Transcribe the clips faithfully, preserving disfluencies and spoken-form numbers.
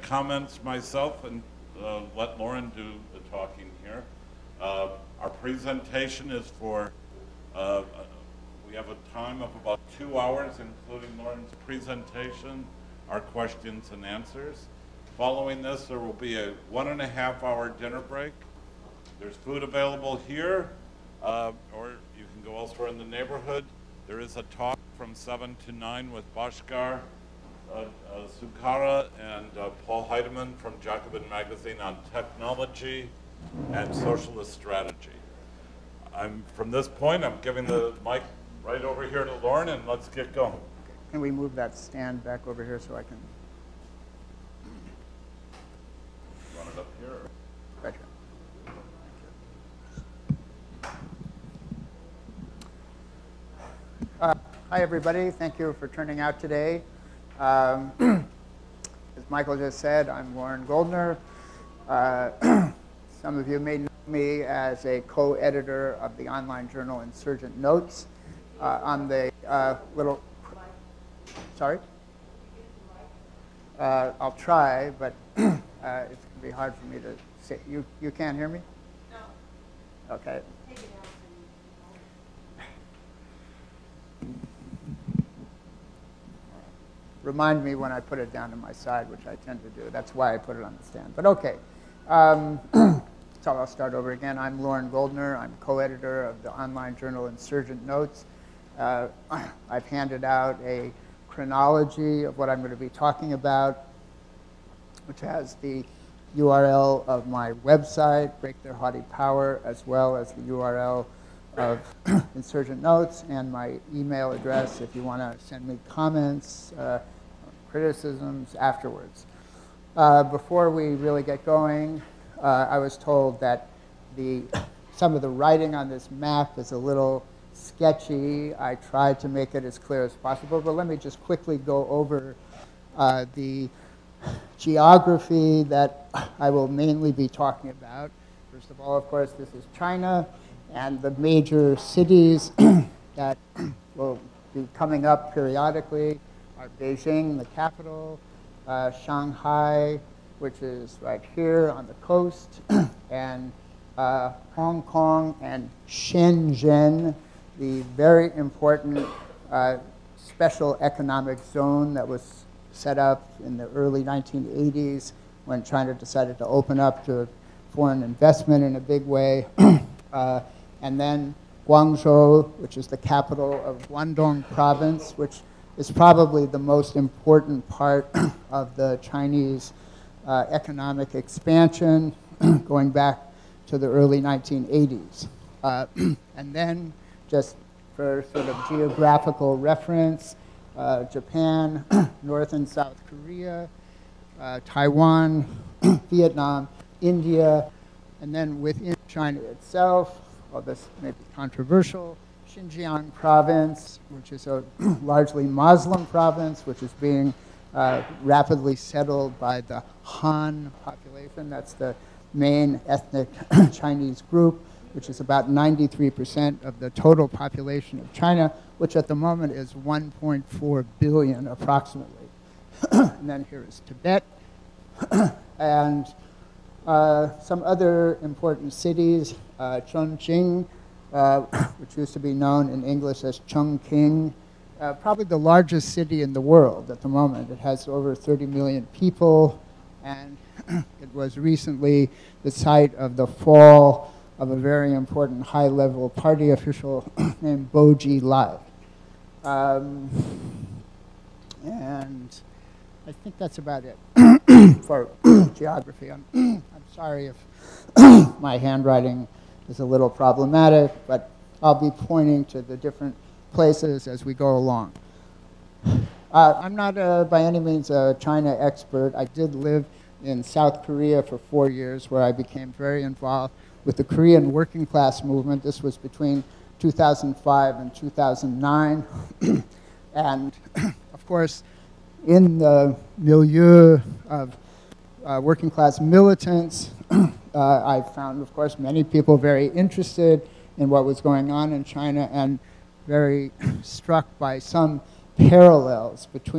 comments myself and uh, let Loren do the talking here. Uh, our presentation is for, uh, we have a time of about two hours, including Loren's presentation, our questions and answers. Following this, there will be a one and a half hour dinner break. There's food available here, uh, or you can go elsewhere in the neighborhood. There is a talk from seven to nine with Bhaskar, uh, uh, Sukara, and uh, Paul Heidemann from Jacobin Magazine on technology and socialist strategy. I'm, from this point, I'm giving the mic right over here to Loren, and let's get going. Can we move that stand back over here so I can run it up here? Right here. Uh, hi, everybody. Thank you for turning out today. Um, as Michael just said, I'm Loren Goldner. Uh, some of you may know me as a co-editor of the online journal Insurgent Notes. Uh, on the uh, little, sorry? Uh, I'll try, but uh, it's going to be hard for me to say. You, you can't hear me? No. Okay. Remind me when I put it down to my side, which I tend to do. That's why I put it on the stand. But okay. Um, so I'll start over again. I'm Loren Goldner. I'm co-editor of the online journal Insurgent Notes. Uh, I've handed out a chronology of what I'm going to be talking about, which has the U R L of my website, Break Their Haughty Power, as well as the U R L of Insurgent Notes, and my email address if you want to send me comments, uh, criticisms afterwards. Uh, before we really get going, uh, I was told that the, some of the writing on this map is a little sketchy. I tried to make it as clear as possible, but let me just quickly go over uh, the geography that I will mainly be talking about. First of all, of course, this is China, and the major cities that will be coming up periodically are Beijing, the capital, uh, Shanghai, which is right here on the coast, and uh, Hong Kong and Shenzhen, the very important uh, special economic zone that was set up in the early nineteen eighties when China decided to open up to foreign investment in a big way. uh, and then Guangzhou, which is the capital of Guangdong province, which is probably the most important part of the Chinese uh, economic expansion going back to the early nineteen eighties. Uh, and then, just for sort of geographical reference, uh, Japan, North and South Korea, uh, Taiwan, Vietnam, India, and then within China itself, well, this may be controversial, Xinjiang province, which is a largely Muslim province, which is being uh, rapidly settled by the Han population. That's the main ethnic Chinese group, which is about ninety-three percent of the total population of China, which at the moment is one point four billion approximately. And then here is Tibet. And uh, some other important cities, uh, Chongqing, uh, which used to be known in English as Chongqing, uh, probably the largest city in the world at the moment. It has over thirty million people, and it was recently the site of the fall of a very important high-level party official named Bo Ji Lai. Um, and I think that's about it for geography. I'm, I'm sorry if my handwriting is a little problematic, but I'll be pointing to the different places as we go along. Uh, I'm not uh, by any means a China expert. I did live in South Korea for four years, where I became very involved with the Korean working class movement. This was between two thousand five and two thousand nine. And of course, in the milieu of uh, working class militants, uh, I found, of course, many people very interested in what was going on in China and very struck by some parallels between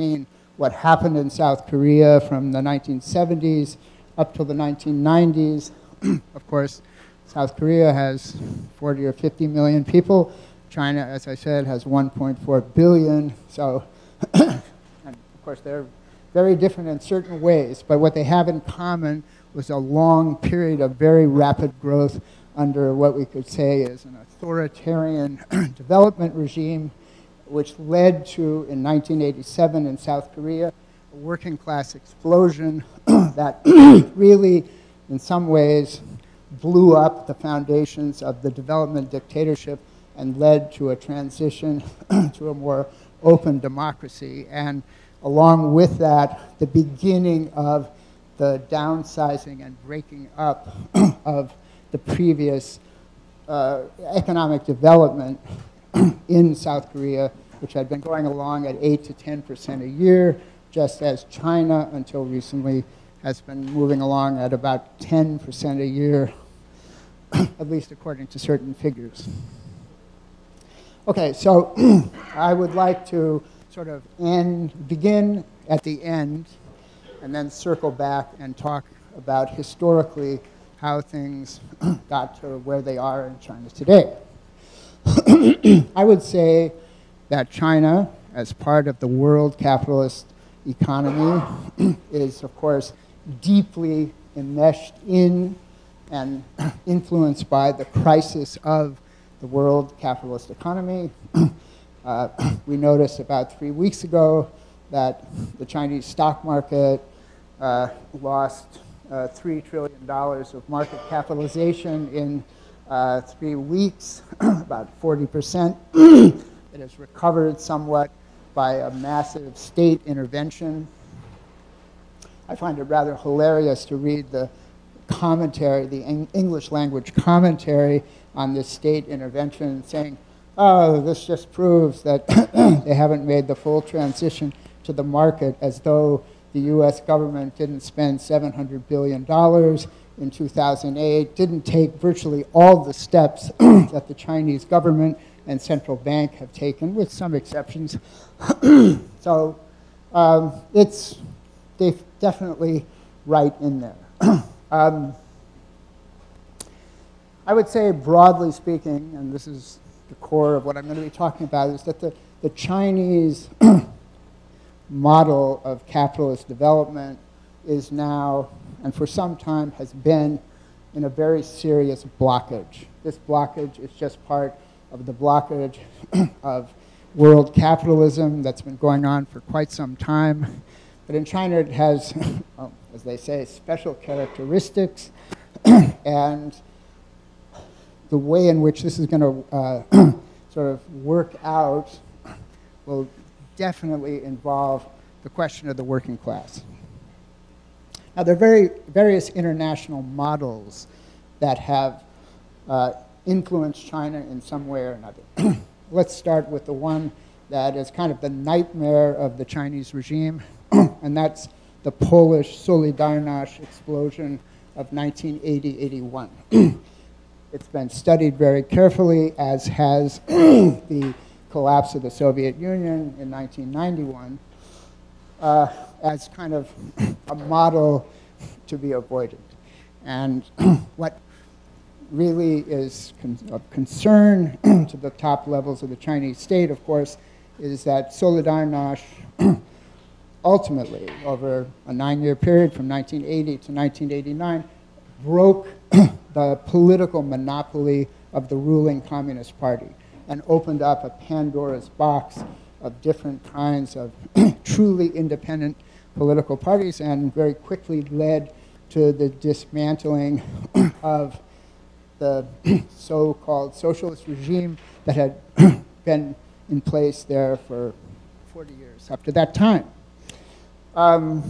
what happened in South Korea from the nineteen seventies up till the nineteen nineties. Of course, South Korea has forty or fifty million people. China, as I said, has one point four billion. So, and of course, they're very different in certain ways, but what they have in common was a long period of very rapid growth under what we could say is an authoritarian development regime, which led to, in nineteen eighty-seven in South Korea, a working class explosion that really, in some ways, blew up the foundations of the development dictatorship and led to a transition to a more open democracy. And along with that, the beginning of the downsizing and breaking up of the previous uh, economic development in South Korea, which had been going along at eight to ten percent a year, just as China, until recently, has been moving along at about ten percent a year, at least according to certain figures. Okay, so I would like to sort of end, begin at the end, and then circle back and talk about historically how things got to where they are in China today. I would say that China, as part of the world capitalist economy, is, of course, deeply enmeshed in and influenced by the crisis of the world capitalist economy. Uh, we noticed about three weeks ago that the Chinese stock market uh, lost uh, three trillion dollars of market capitalization in uh, three weeks, about forty percent. It has recovered somewhat by a massive state intervention. I find it rather hilarious to read the commentary, the English language commentary on this state intervention, saying, oh, this just proves that they haven't made the full transition to the market, as though the U S government didn't spend seven hundred billion dollars in two thousand eight, didn't take virtually all the steps that the Chinese government and central bank have taken, with some exceptions. So um, it's def definitely right in there. um, I would say, broadly speaking, and this is the core of what I'm going to be talking about, is that the, the Chinese model of capitalist development is now, and for some time has been, in a very serious blockage. This blockage is just part of the blockage of world capitalism that's been going on for quite some time. But in China, it has, well, as they say, special characteristics, and the way in which this is going to uh, sort of work out will definitely involve the question of the working class. Now, there are very, various international models that have uh, influenced China in some way or another. Let's start with the one that is kind of the nightmare of the Chinese regime, and that's the Polish Solidarność explosion of nineteen eighty eighty-one. It's been studied very carefully, as has the collapse of the Soviet Union in nineteen ninety-one, uh, as kind of a model to be avoided. And what really is con of concern to the top levels of the Chinese state, of course, is that Solidarność ultimately, over a nine-year period from nineteen eighty to nineteen eighty-nine, broke the political monopoly of the ruling Communist Party and opened up a Pandora's box of different kinds of truly independent political parties, and very quickly led to the dismantling of the so-called socialist regime that had been in place there for forty years up to that time. Um,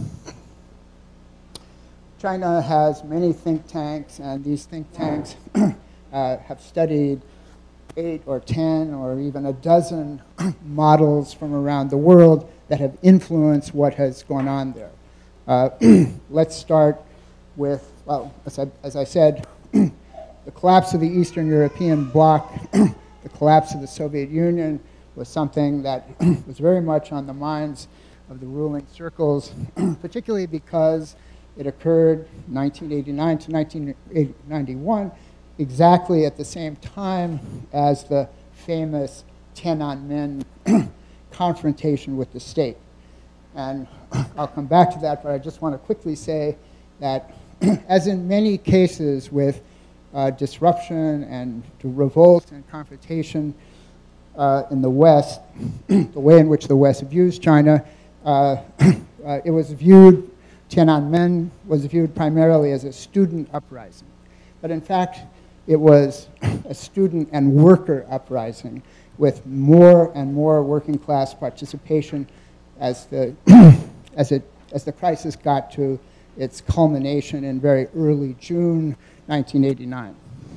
China has many think tanks, and these think tanks uh, have studied eight or ten or even a dozen models from around the world that have influenced what has gone on there. Uh, let's start with, well, as I, as I said, the collapse of the Eastern European bloc, the collapse of the Soviet Union, was something that was very much on the minds of the ruling circles, particularly because it occurred nineteen eighty-nine to nineteen ninety-one, exactly at the same time as the famous Tiananmen confrontation with the state. And I'll come back to that, but I just want to quickly say that as in many cases with uh, disruption and revolt and confrontation uh, in the West, the way in which the West views China, uh, uh, it was viewed, Tiananmen was viewed primarily as a student uprising. But in fact, it was a student and worker uprising with more and more working class participation as the, as it, as the crisis got to its culmination in very early June nineteen eighty-nine.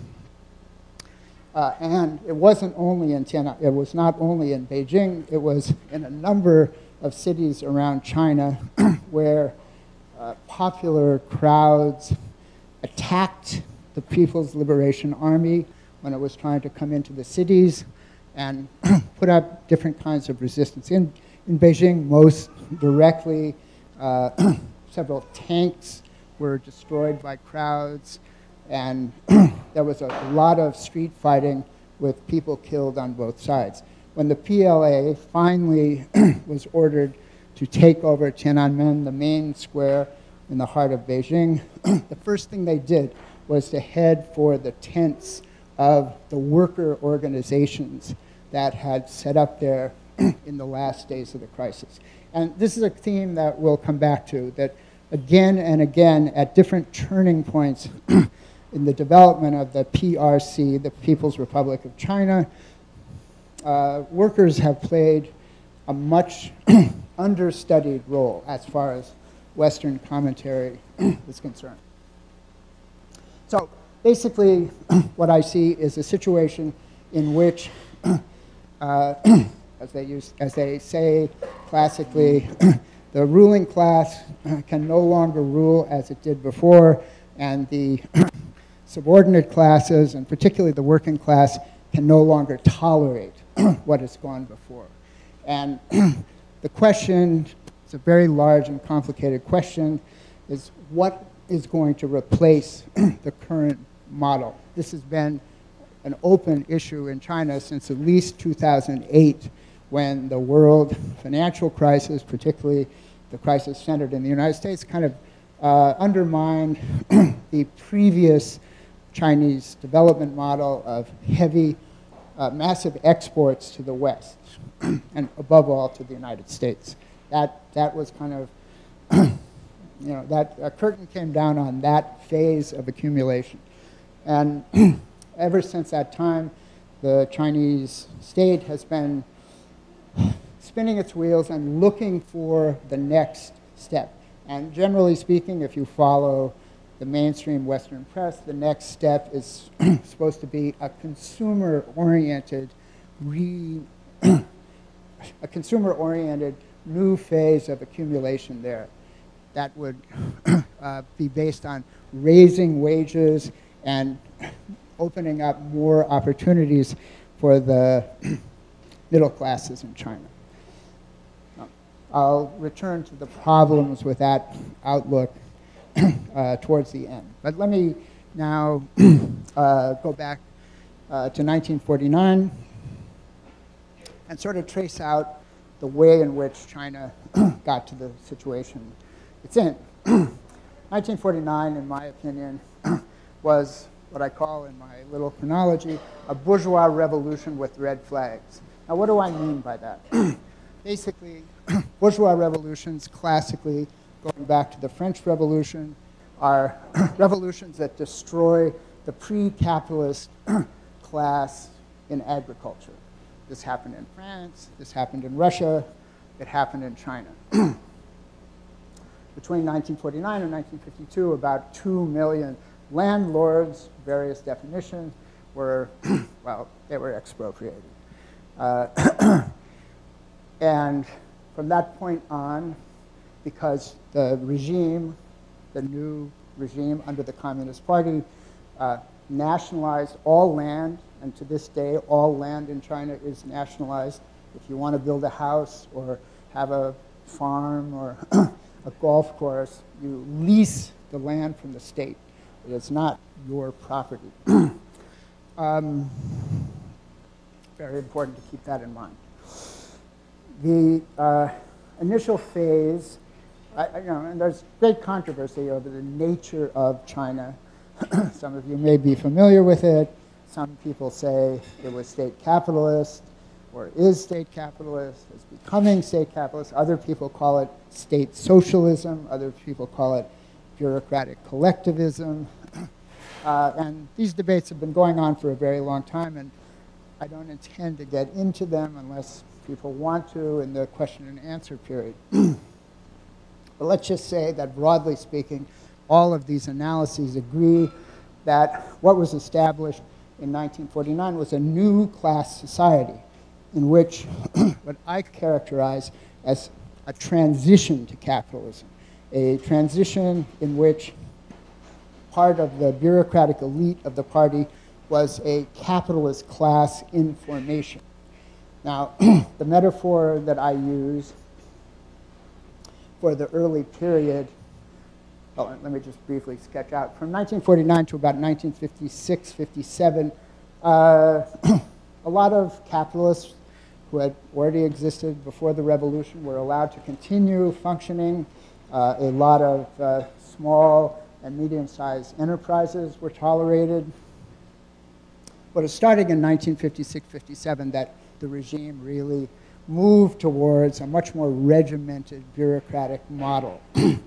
Uh, and it wasn't only in Tiananmen, it was not only in Beijing, it was in a number of cities around China where uh, popular crowds attacked the People's Liberation Army when it was trying to come into the cities and put up different kinds of resistance. In, in Beijing, most directly, uh, several tanks were destroyed by crowds, and there was a lot of street fighting with people killed on both sides. When the P L A finally was ordered to take over Tiananmen, the main square in the heart of Beijing, the first thing they did was to head for the tents of the worker organizations that had set up there in the last days of the crisis. And this is a theme that we'll come back to, that again and again at different turning points in the development of the P R C, the People's Republic of China, uh, workers have played a much understudied role as far as Western commentary is concerned. So basically, what I see is a situation in which, uh, as they use, as they say classically, the ruling class can no longer rule as it did before, and the subordinate classes, and particularly the working class, can no longer tolerate what has gone before. And the question, it's a very large and complicated question, is what is going to replace the current model? This has been an open issue in China since at least two thousand eight, when the world financial crisis, particularly the crisis centered in the United States, kind of uh, undermined the previous Chinese development model of heavy, uh, massive exports to the West, and above all to the United States. That, that was kind of, you know, that a curtain came down on that phase of accumulation. And ever since that time, the Chinese state has been spinning its wheels and looking for the next step. And generally speaking, if you follow the mainstream Western press, the next step is supposed to be a consumer-oriented, re, a consumer-oriented new phase of accumulation there that would uh, be based on raising wages and opening up more opportunities for the middle classes in China. I'll return to the problems with that outlook uh, towards the end. But let me now uh, go back uh, to nineteen forty-nine and sort of trace out the way in which China got to the situation it's in. nineteen forty-nine, in my opinion, was what I call in my little chronology a bourgeois revolution with red flags. Now, what do I mean by that? Basically, bourgeois revolutions, classically, going back to the French Revolution, are revolutions that destroy the pre-capitalist class in agriculture. This happened in France, this happened in Russia, it happened in China. Between nineteen forty-nine and nineteen fifty-two, about two million landlords, various definitions, were, well, they were expropriated. Uh, and from that point on, because the regime, the new regime under the Communist Party, uh, nationalized all land, and to this day, all land in China is nationalized. If you want to build a house or have a farm or a golf course, you lease the land from the state. It is not your property. um, very important to keep that in mind. The uh, initial phase, I, you know, and there's great controversy over the nature of China. Some of you may be familiar with it. Some people say it was state capitalist, or is state capitalist, is becoming state capitalist. Other people call it state socialism. Other people call it bureaucratic collectivism. Uh, and these debates have been going on for a very long time, and I don't intend to get into them unless people want to in the question and answer period. But let's just say that broadly speaking, all of these analyses agree that what was established in nineteen forty-nine was a new class society in which what I characterize as a transition to capitalism, a transition in which part of the bureaucratic elite of the party was a capitalist class in formation. Now, the metaphor that I use for the early period, well, let me just briefly sketch out. From nineteen forty-nine to about nineteen fifty-six, fifty-seven, uh, a lot of capitalists who had already existed before the revolution were allowed to continue functioning. Uh, a lot of uh, small and medium-sized enterprises were tolerated. But it's starting in nineteen fifty-six, fifty-seven that the regime really moved towards a much more regimented bureaucratic model.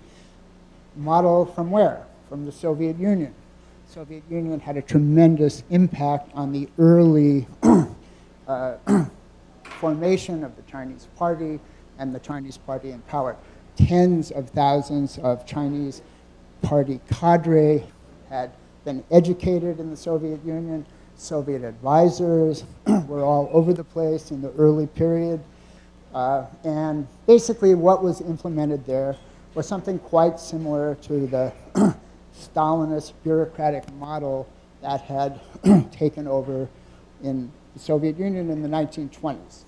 Model from where? From the Soviet Union. The Soviet Union had a tremendous impact on the early uh, formation of the Chinese Party and the Chinese Party in power. Tens of thousands of Chinese Party cadre had been educated in the Soviet Union. Soviet advisors were all over the place in the early period. Uh, and basically what was implemented there was something quite similar to the Stalinist bureaucratic model that had taken over in the Soviet Union in the nineteen twenties.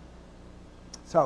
So,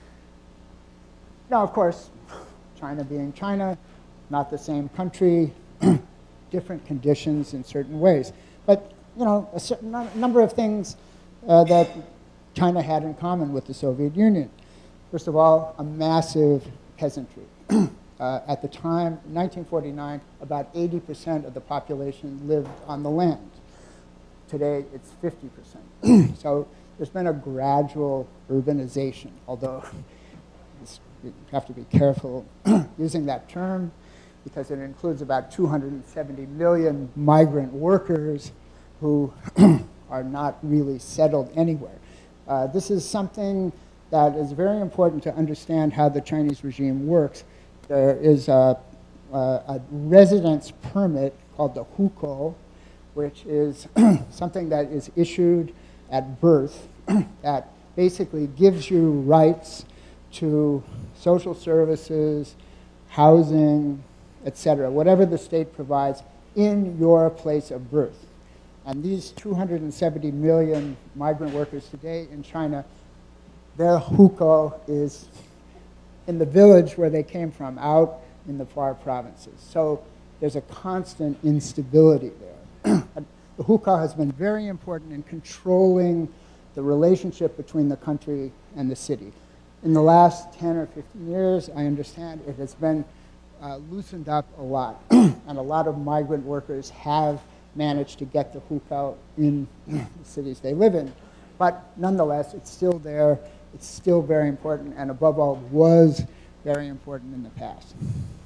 now of course, China being China, not the same country, different conditions in certain ways. But you know, a certain number of things uh, that China had in common with the Soviet Union. First of all, a massive peasantry. uh, at the time, nineteen forty-nine, about eighty percent of the population lived on the land. Today, it's fifty percent. So there's been a gradual urbanization, although you have to be careful using that term because it includes about two hundred seventy million migrant workers who are not really settled anywhere. Uh, this is something that is very important to understand how the Chinese regime works. There is a, a, a residence permit called the hukou, which is something that is issued at birth that basically gives you rights to social services, housing, et cetera, whatever the state provides in your place of birth. And these two hundred seventy million migrant workers today in China, their hukou is in the village where they came from, out in the far provinces. So there's a constant instability there. The hukou has been very important in controlling the relationship between the country and the city. In the last ten or fifteen years, I understand it has been uh, loosened up a lot. And a lot of migrant workers have managed to get the hukou in the cities they live in. But nonetheless, it's still there. It's still very important, and above all, was very important in the past.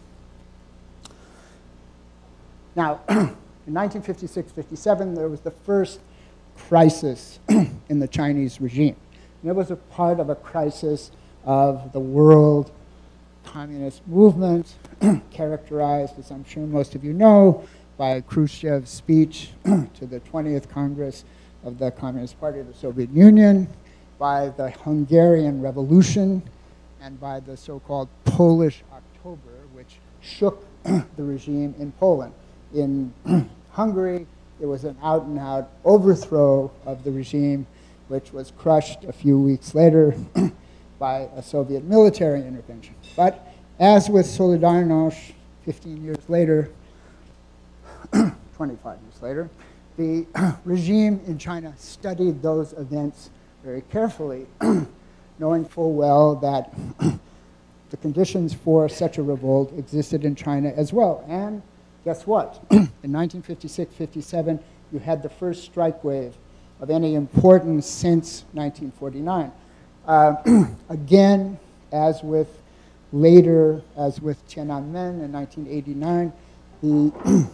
Now, in nineteen fifty-six fifty-seven, there was the first crisis in the Chinese regime. And it was a part of a crisis of the world communist movement, characterized, as I'm sure most of you know, by Khrushchev's speech to the twentieth Congress of the Communist Party of the Soviet Union, by the Hungarian Revolution, and by the so-called Polish October, which shook the regime in Poland. In Hungary, it was an out-and-out overthrow of the regime, which was crushed a few weeks later by a Soviet military intervention. But as with Solidarność fifteen years later, twenty-five years later, the regime in China studied those events very carefully, knowing full well that the conditions for such a revolt existed in China as well. And guess what? In nineteen fifty-six fifty-seven, you had the first strike wave of any importance since nineteen forty-nine. Uh, again, as with later, as with Tiananmen in nineteen eighty-nine, the,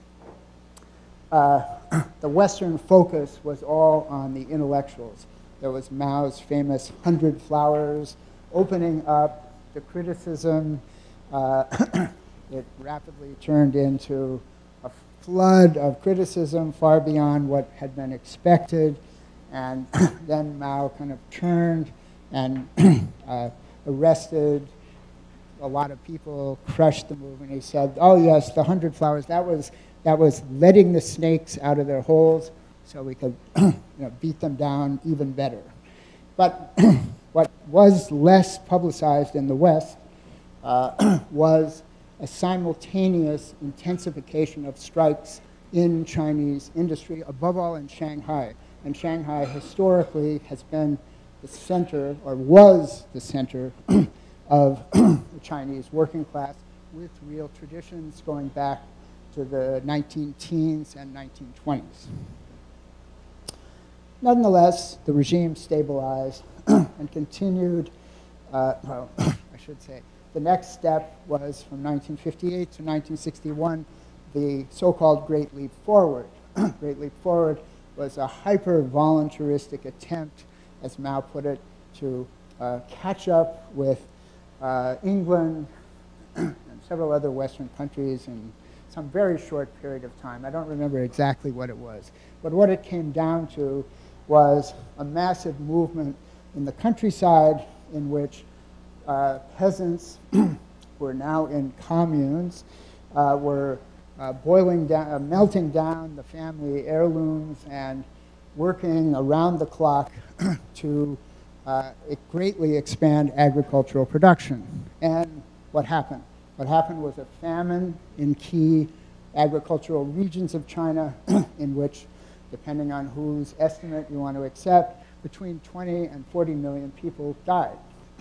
uh, the Western focus was all on the intellectuals. There was Mao's famous Hundred Flowers opening up the criticism. Uh, it rapidly turned into a flood of criticism far beyond what had been expected. And then Mao kind of turned and uh, arrested a lot of people, crushed the movement. He said, oh yes, the Hundred Flowers, that was, that was letting the snakes out of their holes so we could you know, beat them down even better. But what was less publicized in the West uh, was a simultaneous intensification of strikes in Chinese industry, above all in Shanghai. And Shanghai historically has been the center, or was the center, of the Chinese working class, with real traditions going back to the nineteen teens and nineteen twenties. Nonetheless, the regime stabilized and continued, uh, well, I should say, the next step was from nineteen fifty-eight to nineteen sixty-one, the so-called Great Leap Forward. Great Leap Forward was a hyper-voluntaristic attempt, as Mao put it, to uh, catch up with uh, England and several other Western countries in some very short period of time. I don't remember exactly what it was. But what it came down to was a massive movement in the countryside in which uh, peasants who were now in communes uh, were uh, boiling down, uh, melting down the family heirlooms and working around the clock to uh, greatly expand agricultural production. And what happened? What happened was a famine in key agricultural regions of China in which, depending on whose estimate you want to accept, between twenty and forty million people died.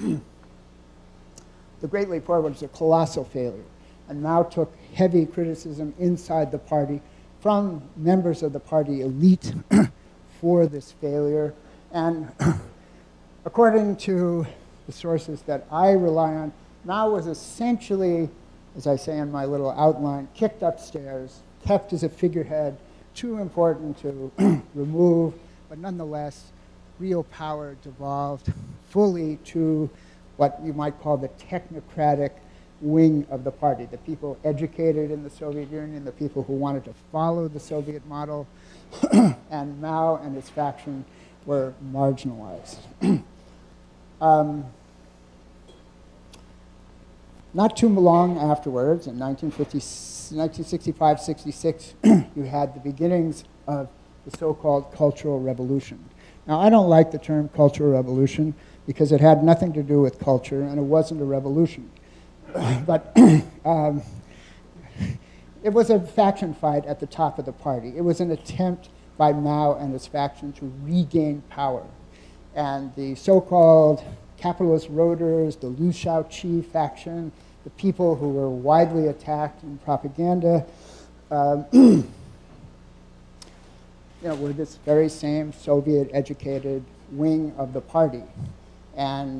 The Great Leap Forward was a colossal failure, and Mao took heavy criticism inside the party from members of the party elite for this failure. And according to the sources that I rely on, Mao was essentially, as I say in my little outline, kicked upstairs, kept as a figurehead, too important to remove, but nonetheless, real power devolved fully to what you might call the technocratic wing of the party, the people educated in the Soviet Union, the people who wanted to follow the Soviet model, and Mao and his faction were marginalized. um, Not too long afterwards, in nineteen sixty-five sixty-six, you had the beginnings of the so-called Cultural Revolution. Now, I don't like the term Cultural Revolution because it had nothing to do with culture and it wasn't a revolution. But um, it was a faction fight at the top of the party. It was an attempt by Mao and his faction to regain power. And the so-called capitalist roaders, the Liu Shaoqi faction, the people who were widely attacked in propaganda, um, you know, were this very same Soviet-educated wing of the party. And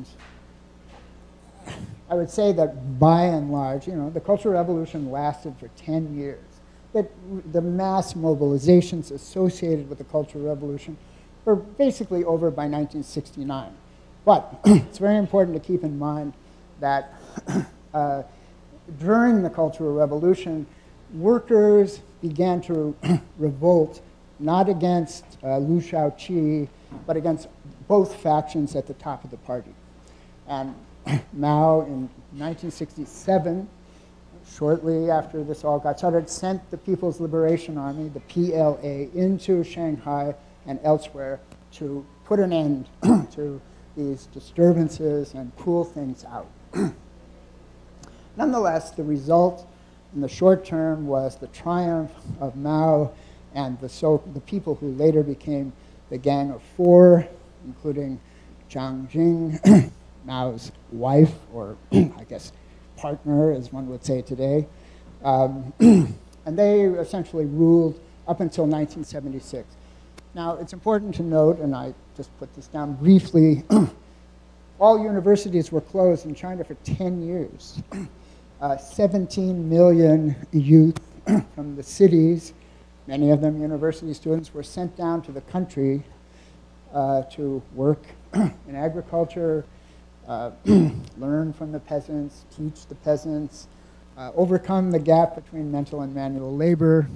I would say that by and large, you know, the Cultural Revolution lasted for ten years. That the mass mobilizations associated with the Cultural Revolution were basically over by nineteen sixty-nine. But it's very important to keep in mind that uh, during the Cultural Revolution, workers began to revolt not against uh, Liu Shaoqi, but against both factions at the top of the party. And Mao, in nineteen sixty-seven, shortly after this all got started, sent the People's Liberation Army, the P L A, into Shanghai and elsewhere to put an end to these disturbances and cool things out. Nonetheless, the result in the short term was the triumph of Mao and the, so, the people who later became the Gang of Four, including Jiang Jing, Mao's wife, or I guess partner, as one would say today. Um, and they essentially ruled up until nineteen seventy-six. Now, it's important to note, and I just put this down briefly, all universities were closed in China for ten years. Uh, seventeen million youth from the cities, many of them university students, were sent down to the country uh, to work in agriculture, uh, learn from the peasants, teach the peasants, uh, overcome the gap between mental and manual labor.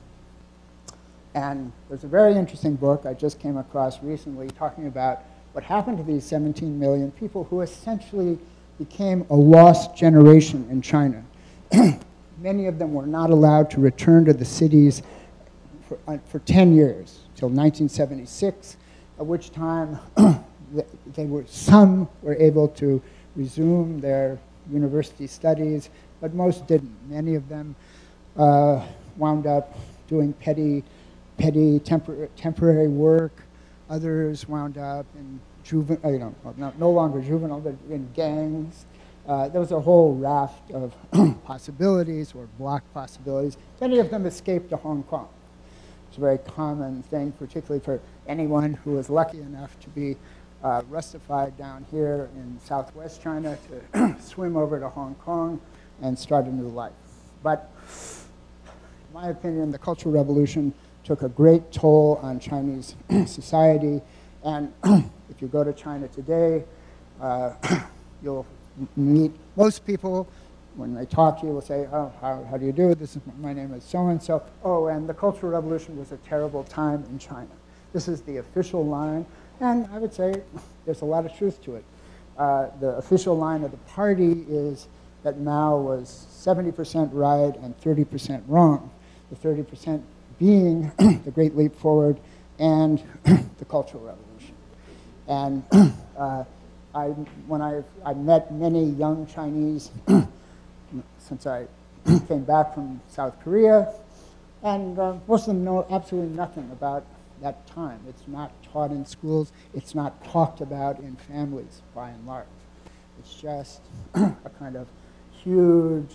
And there's a very interesting book I just came across recently talking about what happened to these seventeen million people who essentially became a lost generation in China. Many of them were not allowed to return to the cities for, uh, for ten years, till nineteen seventy-six, at which time they were, some were able to resume their university studies, but most didn't. Many of them uh, wound up doing petty, petty tempor temporary work. Others wound up in juvenile, you know, no, no longer juvenile, but in gangs. Uh, there was a whole raft of possibilities, or block possibilities. Many of them escaped to Hong Kong. It's a very common thing, particularly for anyone who was lucky enough to be uh, rustified down here in southwest China, to swim over to Hong Kong and start a new life. But in my opinion, the Cultural Revolution took a great toll on Chinese society. And if you go to China today, uh, you'll meet most people. When they talk to you, will say, oh, how, how do you do? This is, my name is so-and-so. Oh, and the Cultural Revolution was a terrible time in China. This is the official line. And I would say there's a lot of truth to it. Uh, the official line of the party is that Mao was seventy percent right and thirty percent wrong. The thirty percent being the Great Leap Forward and the Cultural Revolution. And uh, I, when I, I met many young Chinese since I came back from South Korea, and uh, most of them know absolutely nothing about that time. It's not taught in schools. It's not talked about in families, by and large. It's just a kind of huge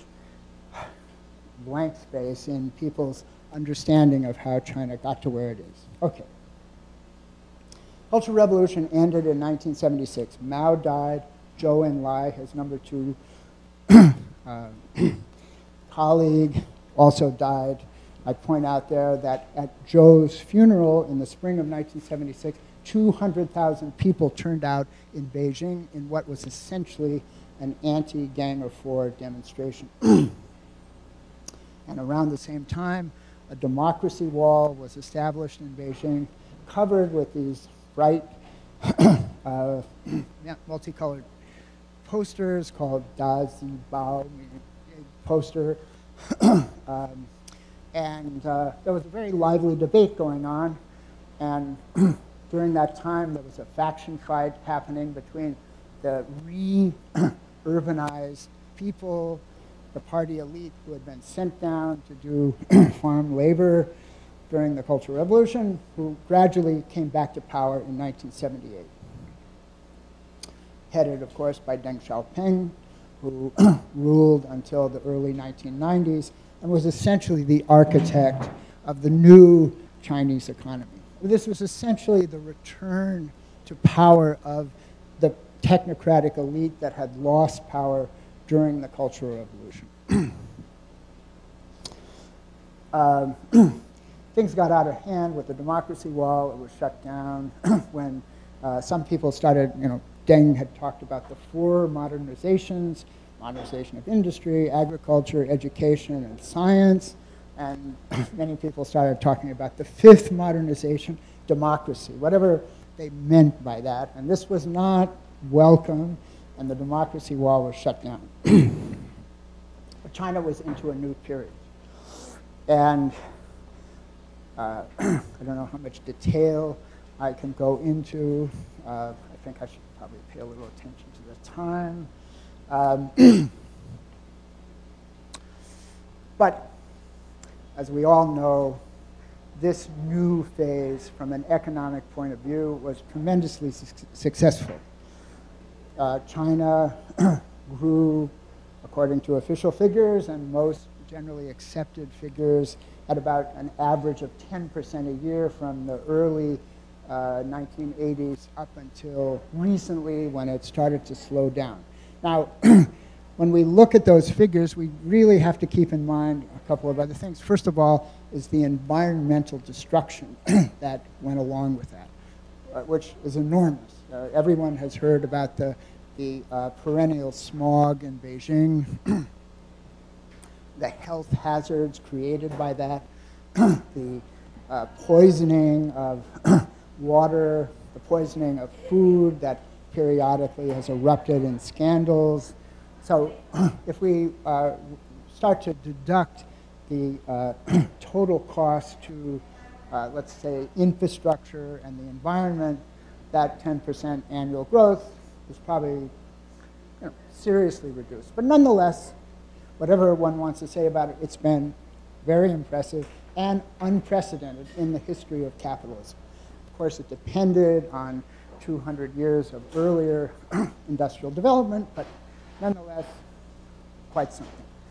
blank space in people's understanding of how China got to where it is. Okay. Cultural Revolution ended in nineteen seventy-six. Mao died. Zhou Enlai, his number two uh, colleague, also died. I point out there that at Zhou's funeral in the spring of nineteen seventy-six, two hundred thousand people turned out in Beijing in what was essentially an anti-Gang of Four demonstration. And around the same time, a democracy wall was established in Beijing, covered with these bright, uh, yeah, multicolored posters called Da Zi Bao, poster. um, and uh, there was a very lively debate going on. And during that time, there was a faction fight happening between the re-urbanized people, the party elite who had been sent down to do farm labor during the Cultural Revolution, who gradually came back to power in nineteen seventy-eight. Headed, of course, by Deng Xiaoping, who ruled until the early nineteen nineties and was essentially the architect of the new Chinese economy. This was essentially the return to power of the technocratic elite that had lost power during the Cultural Revolution. um, things got out of hand with the democracy wall. It was shut down when uh, some people started, you know, Deng had talked about the four modernizations: modernization of industry, agriculture, education, and science. And many people started talking about the fifth modernization, democracy, whatever they meant by that. And this was not welcome, and the democracy wall was shut down. But China was into a new period. And uh, I don't know how much detail I can go into. Uh, I think I should probably pay a little attention to the time. Um, but as we all know, this new phase from an economic point of view was tremendously su successful. Uh, China grew, according to official figures and most generally accepted figures, at about an average of ten percent a year from the early uh, nineteen eighties up until recently when it started to slow down. Now, when we look at those figures, we really have to keep in mind a couple of other things. First of all is the environmental destruction that went along with that, uh, which is enormous. Uh, everyone has heard about the, the uh, perennial smog in Beijing, the health hazards created by that, the uh, poisoning of water, the poisoning of food that periodically has erupted in scandals. So if we uh, start to deduct the uh, total cost to, uh, let's say, infrastructure and the environment, that ten percent annual growth is probably you know, seriously reduced. But nonetheless, whatever one wants to say about it, it's been very impressive and unprecedented in the history of capitalism. Of course, it depended on two hundred years of earlier industrial development, but nonetheless, quite something.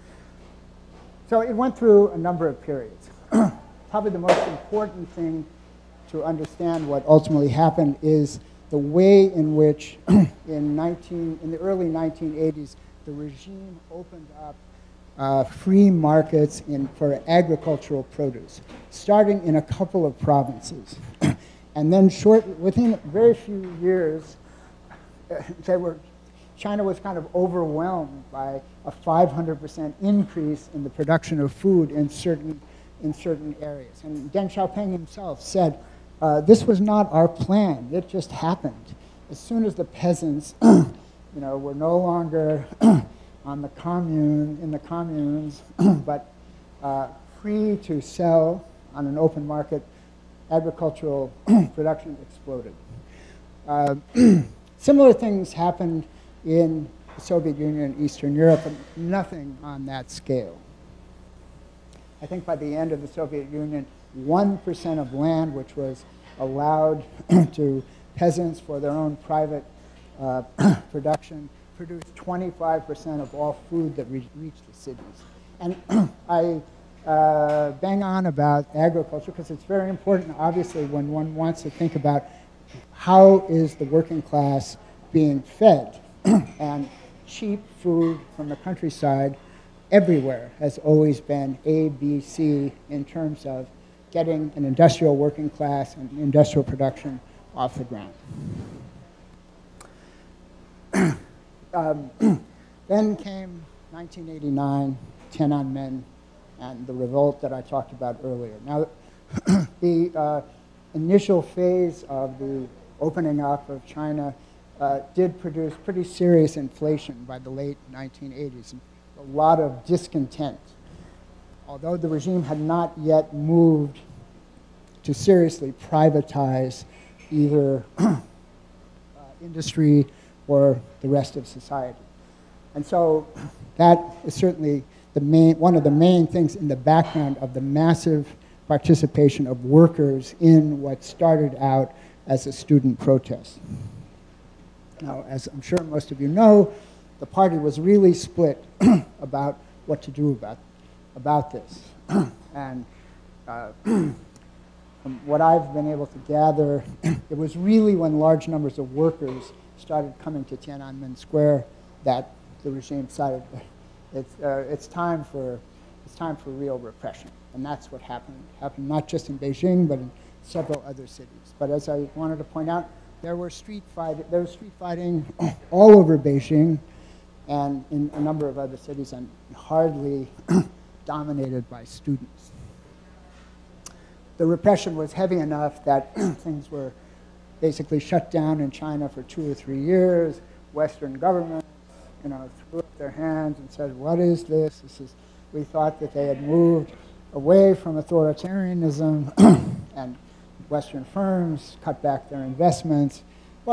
So it went through a number of periods. Probably the most important thing to understand what ultimately happened is the way in which in, nineteen, in the early nineteen eighties, the regime opened up uh, free markets in, for agricultural produce, starting in a couple of provinces. And then short, within very few years, they were, China was kind of overwhelmed by a five hundred percent increase in the production of food in certain, in certain areas. And Deng Xiaoping himself said, uh, this was not our plan, it just happened. As soon as the peasants you know, were no longer on the commune, in the communes, but uh, free to sell on an open market, agricultural production exploded. Uh, similar things happened in the Soviet Union and Eastern Europe, but nothing on that scale. I think by the end of the Soviet Union, one percent of land which was allowed to peasants for their own private uh, production produced twenty-five percent of all food that re reached the cities. And I uh, bang on about agriculture because it's very important, obviously, when one wants to think about how is the working class being fed. And cheap food from the countryside everywhere has always been A, B, C in terms of getting an industrial working class and industrial production off the ground. um, then came nineteen eighty-nine, Tiananmen, and the revolt that I talked about earlier. Now, the uh, initial phase of the opening up of China uh, did produce pretty serious inflation by the late nineteen eighties, and a lot of discontent. Although the regime had not yet moved to seriously privatize either uh, industry or the rest of society. And so that is certainly the main, one of the main things in the background of the massive participation of workers in what started out as a student protest. Now, as I'm sure most of you know, the party was really split about what to do about, about this. And uh, from what I've been able to gather, it was really when large numbers of workers started coming to Tiananmen Square that the regime decided it's, uh, it's, time for, it's time for real repression. And that's what happened. It happened not just in Beijing, but in several other cities. But as I wanted to point out, there were street fight, there was street fighting all over Beijing and in a number of other cities, and hardly dominated by students. The repression was heavy enough that things were basically shut down in China for two or three years. Western governments, you know, threw up their hands and said, "What is this? This is." We thought that they had moved away from authoritarianism, and Western firms cut back their investments. But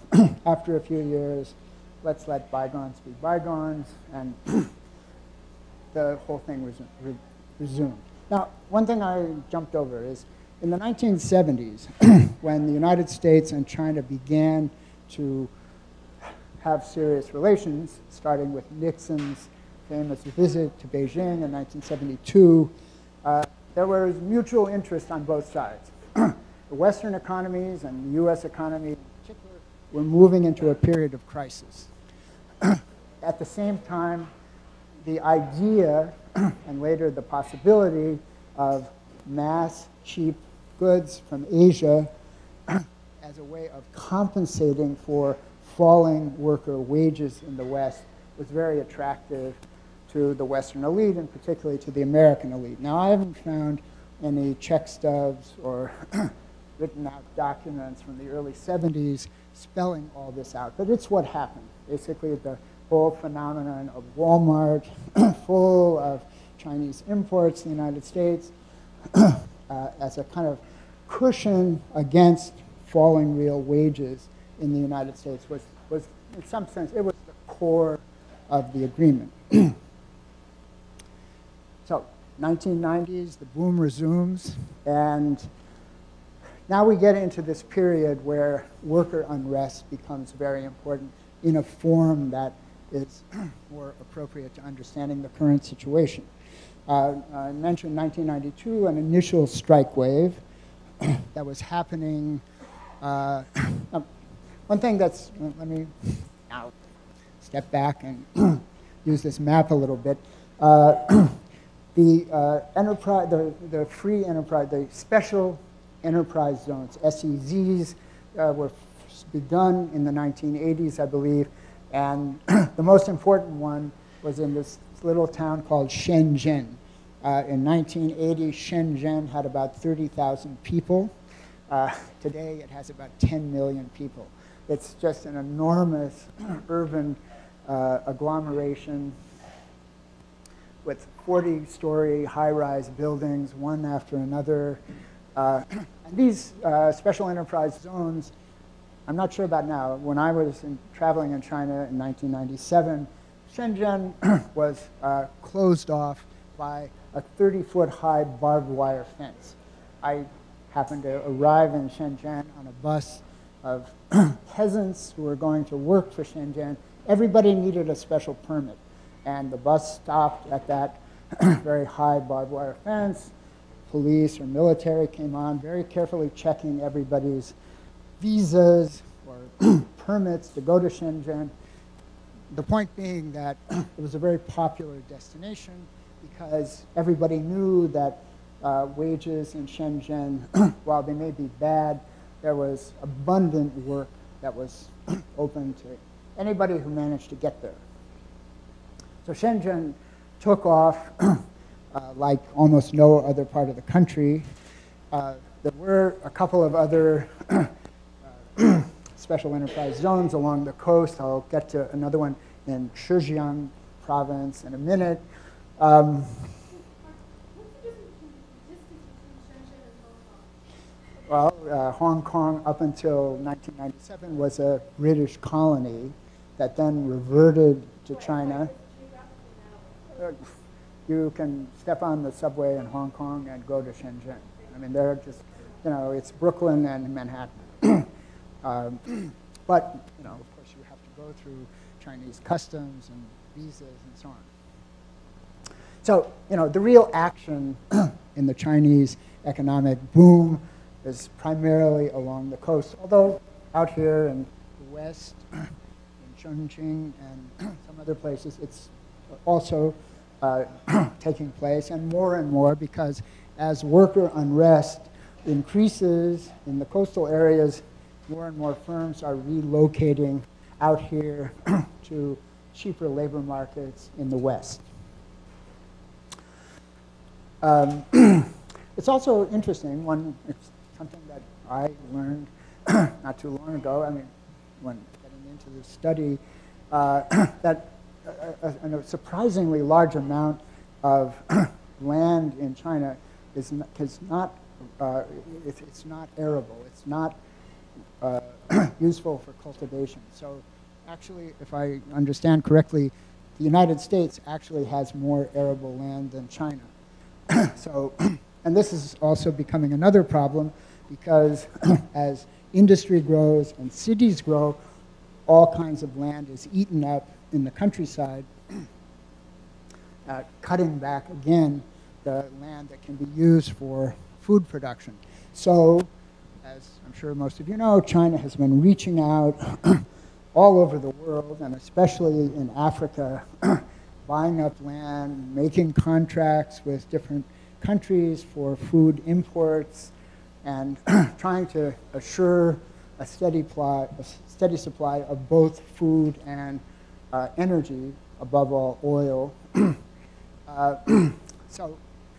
after a few years, let's let bygones be bygones, and the whole thing was re resumed. Now, one thing I jumped over is in the nineteen seventies, when the United States and China began to have serious relations, starting with Nixon's famous visit to Beijing in nineteen seventy-two, uh, there was mutual interest on both sides. The Western economies and the U S economy in particular were moving into a period of crisis. At the same time, the idea and later the possibility of mass, cheap goods from Asia as a way of compensating for falling worker wages in the West was very attractive to the Western elite, and particularly to the American elite. Now, I haven't found any check stubs or written out documents from the early seventies spelling all this out, but it's what happened. Basically, the whole phenomenon of Walmart full of Chinese imports in the United States uh, as a kind of cushion against falling real wages in the United States was, was, in some sense, it was the core of the agreement. So, nineteen nineties, the boom resumes, and now we get into this period where worker unrest becomes very important in a form that is more appropriate to understanding the current situation. Uh, I mentioned nineteen ninety-two, an initial strike wave that was happening. Uh, one thing that's, let me now step back and use this map a little bit. Uh, the uh, enterprise, the, the free enterprise, the special enterprise zones, S E Zs, uh, were begun in the nineteen eighties, I believe, and the most important one was in this little town called Shenzhen. Uh, in nineteen eighty, Shenzhen had about thirty thousand people. Uh, today, it has about ten million people. It's just an enormous urban uh, agglomeration with forty-story high-rise buildings, one after another. Uh, and these uh, special enterprise zones, I'm not sure about now. When I was in, traveling in China in nineteen ninety-seven, Shenzhen was uh, closed off by a thirty-foot high barbed wire fence. I happened to arrive in Shenzhen on a bus of peasants who were going to work for Shenzhen. Everybody needed a special permit, and the bus stopped at that very high barbed wire fence. Police or military came on, very carefully checking everybody's visas or permits to go to Shenzhen. The point being that it was a very popular destination because everybody knew that uh, wages in Shenzhen, while they may be bad, there was abundant work that was open to anybody who managed to get there. So Shenzhen took off uh, like almost no other part of the country. Uh, there were a couple of other uh, special enterprise zones along the coast. I'll get to another one in Zhejiang province in a minute. Um, well, uh, Hong Kong up until nineteen ninety-seven was a British colony that then reverted to China. Uh, you can step on the subway in Hong Kong and go to Shenzhen. I mean, they're just, you know, it's Brooklyn and Manhattan. um, but, you know, of course, you have to go through Chinese customs and visas and so on. So, you know, the real action in the Chinese economic boom is primarily along the coast, although out here in the west, in Chongqing and some other places, it's also uh, taking place, and more and more, because as worker unrest increases in the coastal areas, more and more firms are relocating out here to cheaper labor markets in the West. Um, it's also interesting, one, it's something that I learned not too long ago, I mean, when getting into this study, uh, that a, a, a surprisingly large amount of land in China is not, is not uh, it's, it's not arable. It's not uh, useful for cultivation. So actually, if I understand correctly, the United States actually has more arable land than China. So, and this is also becoming another problem because as industry grows and cities grow, all kinds of land is eaten up in the countryside, uh, cutting back again the land that can be used for food production. So, as I'm sure most of you know, China has been reaching out all over the world, and especially in Africa, buying up land, making contracts with different countries for food imports, and trying to assure a steady, ply, a steady supply of both food and uh, energy, above all oil. uh, so,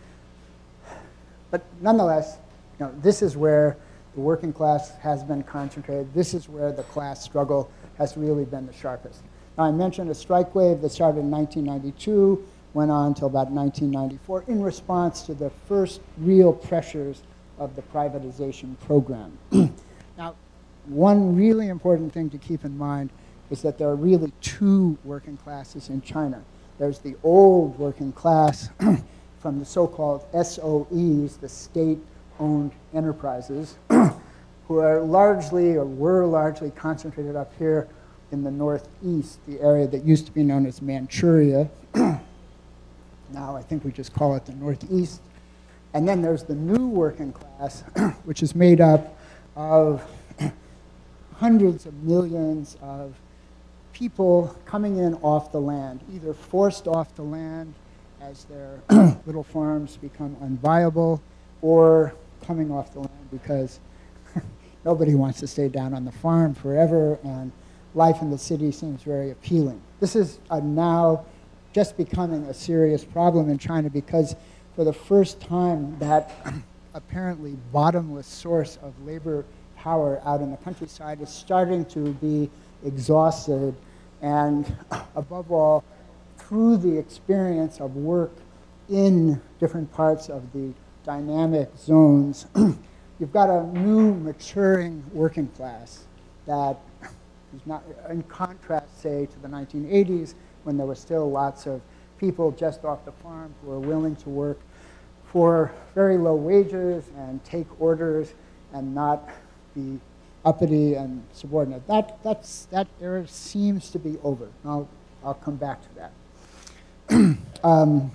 but nonetheless, you know, this is where the working class has been concentrated. This is where the class struggle has really been the sharpest. Now, I mentioned a strike wave that started in nineteen ninety-two, went on until about nineteen ninety-four, in response to the first real pressures of the privatization program. Now, one really important thing to keep in mind is that there are really two working classes in China. There's the old working class from the so-called S O Es, the state-owned enterprises, who are largely, or were largely, concentrated up here in the northeast, the area that used to be known as Manchuria. Now I think we just call it the northeast. And then there's the new working class, which is made up of hundreds of millions of people coming in off the land, either forced off the land as their little farms become unviable, or coming off the land because nobody wants to stay down on the farm forever, and life in the city seems very appealing. This is a now just becoming a serious problem in China because for the first time that apparently bottomless source of labor power out in the countryside is starting to be exhausted, and above all, through the experience of work in different parts of the dynamic zones, you've got a new maturing working class that is not, in contrast, say, to the nineteen eighties, when there were still lots of people just off the farm who were willing to work for very low wages and take orders and not be uppity and subordinate. That, that's, that era seems to be over. I'll, I'll come back to that. um,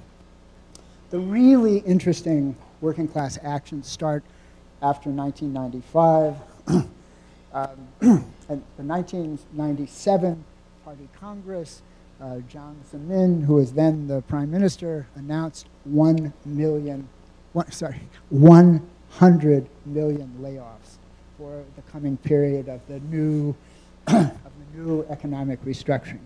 the really interesting working class actions start after nineteen ninety-five. um, and the nineteen ninety-seven Party Congress, uh, Jiang Zemin, who was then the prime minister, announced one million, one, sorry, one hundred million layoffs for the coming period of the new, of the new economic restructuring.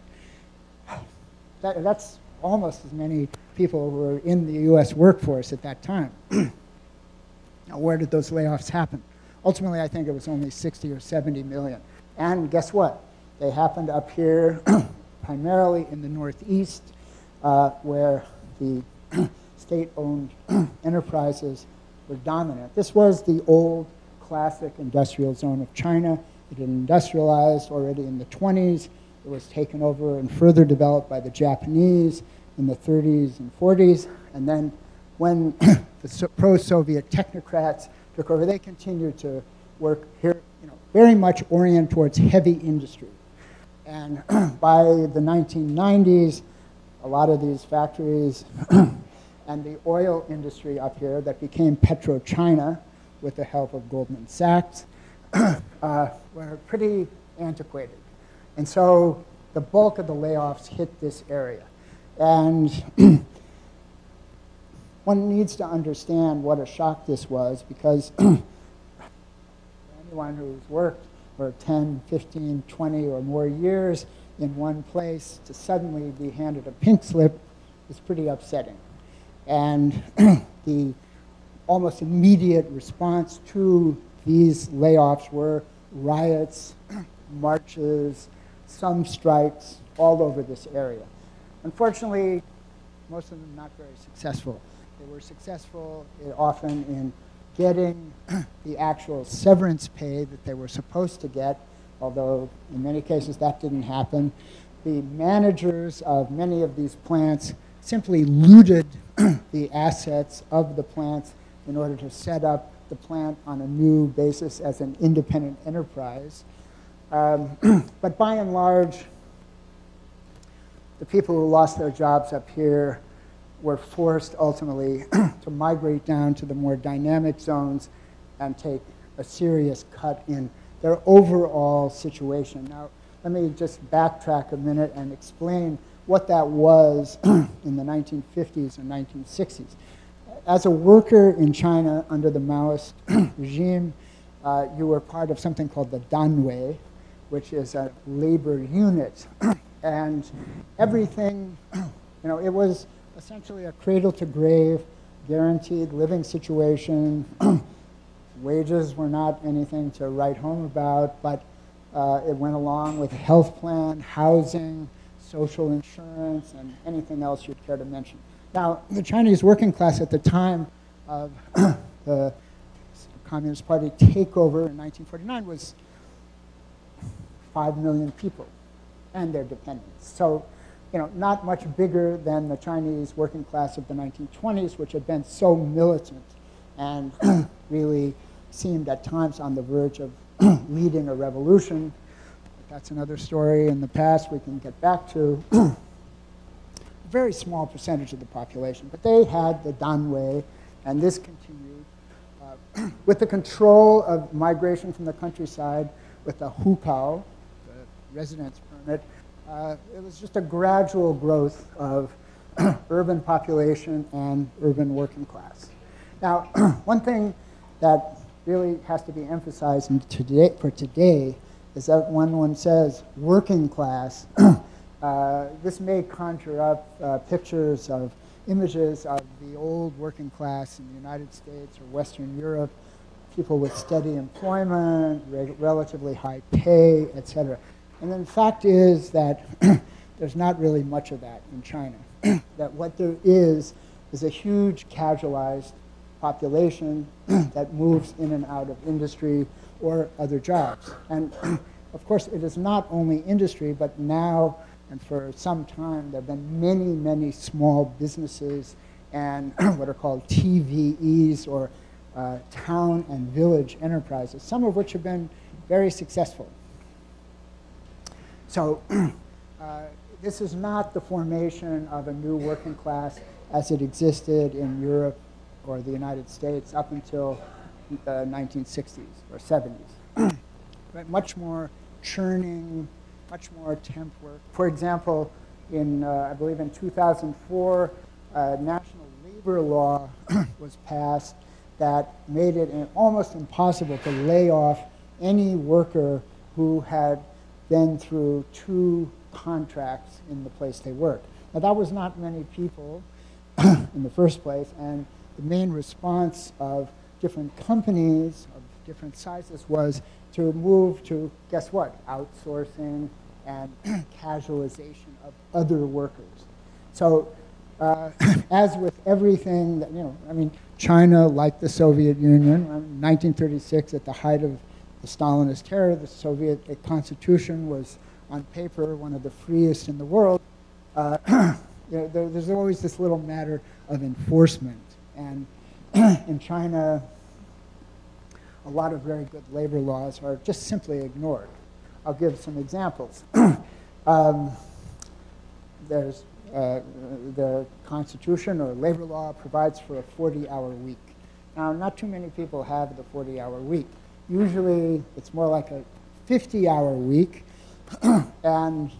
That, that's almost as many people who were in the U S workforce at that time. Now, where did those layoffs happen? Ultimately, I think it was only sixty or seventy million. And guess what? They happened up here, primarily in the Northeast, uh, where the state-owned enterprises were dominant. This was the old classic industrial zone of China. It had industrialized already in the twenties. It was taken over and further developed by the Japanese in the thirties and forties. And then when the pro-Soviet technocrats took over, they continued to work here, you know, very much oriented towards heavy industry. And by the nineteen nineties, a lot of these factories and the oil industry up here that became PetroChina with the help of Goldman Sachs uh, were pretty antiquated. And so the bulk of the layoffs hit this area. And one needs to understand what a shock this was, because anyone who's worked for ten, fifteen, twenty or more years in one place to suddenly be handed a pink slip is pretty upsetting. And the almost immediate response to these layoffs were riots, marches, some strikes all over this area. Unfortunately, most of them not very successful. They were successful often in getting the actual severance pay that they were supposed to get, although in many cases that didn't happen. The managers of many of these plants simply looted the assets of the plants in order to set up the plant on a new basis as an independent enterprise. Um, but by and large, the people who lost their jobs up here were forced ultimately to migrate down to the more dynamic zones and take a serious cut in their overall situation. Now, let me just backtrack a minute and explain what that was in the nineteen fifties and nineteen sixties. As a worker in China under the Maoist regime, uh, you were part of something called the Danwei, which is a labor unit. And everything, you know, it was essentially a cradle-to-grave, guaranteed living situation. Wages were not anything to write home about, but uh, it went along with health plan, housing, social insurance, and anything else you'd care to mention. Now, the Chinese working class at the time of the Communist Party takeover in nineteen forty-nine was five million people and their dependents. So, you know, not much bigger than the Chinese working class of the nineteen twenties, which had been so militant and really seemed at times on the verge of leading a revolution. But that's another story in the past we can get back to. A very small percentage of the population, but they had the Danwei, and this continued uh, with the control of migration from the countryside, with the hukao, the residence permit. Uh, it was just a gradual growth of urban population and urban working class. Now, one thing that really has to be emphasized in today, for today is that when one says working class, uh, this may conjure up uh, pictures of images of the old working class in the United States or Western Europe, people with steady employment, re relatively high pay, et cetera. And then the fact is that there's not really much of that in China. That what there is is a huge casualized population that moves in and out of industry or other jobs. And of course, it is not only industry, but now and for some time, there have been many, many small businesses and what are called T V Es, or uh, town and village enterprises, some of which have been very successful. So uh, this is not the formation of a new working class as it existed in Europe or the United States up until the nineteen sixties or seventies. But much more churning, much more temp work. For example, in, uh, I believe in two thousand four, a national labor law was passed that made it almost impossible to lay off any worker who had been through two contracts in the place they worked. Now, that was not many people in the first place, and the main response of different companies of different sizes was to move to, guess what, outsourcing and casualization of other workers. So uh, as with everything that, you know, I mean, China, like the Soviet Union, in nineteen thirty-six, at the height of the Stalinist terror, the Soviet constitution was, on paper, one of the freest in the world. Uh, you know, there, there's always this little matter of enforcement. And in China, a lot of very good labor laws are just simply ignored. I'll give some examples. um, there's uh, the Constitution or labor law provides for a forty hour week. Now, not too many people have the forty hour week. Usually, it's more like a fifty hour week, and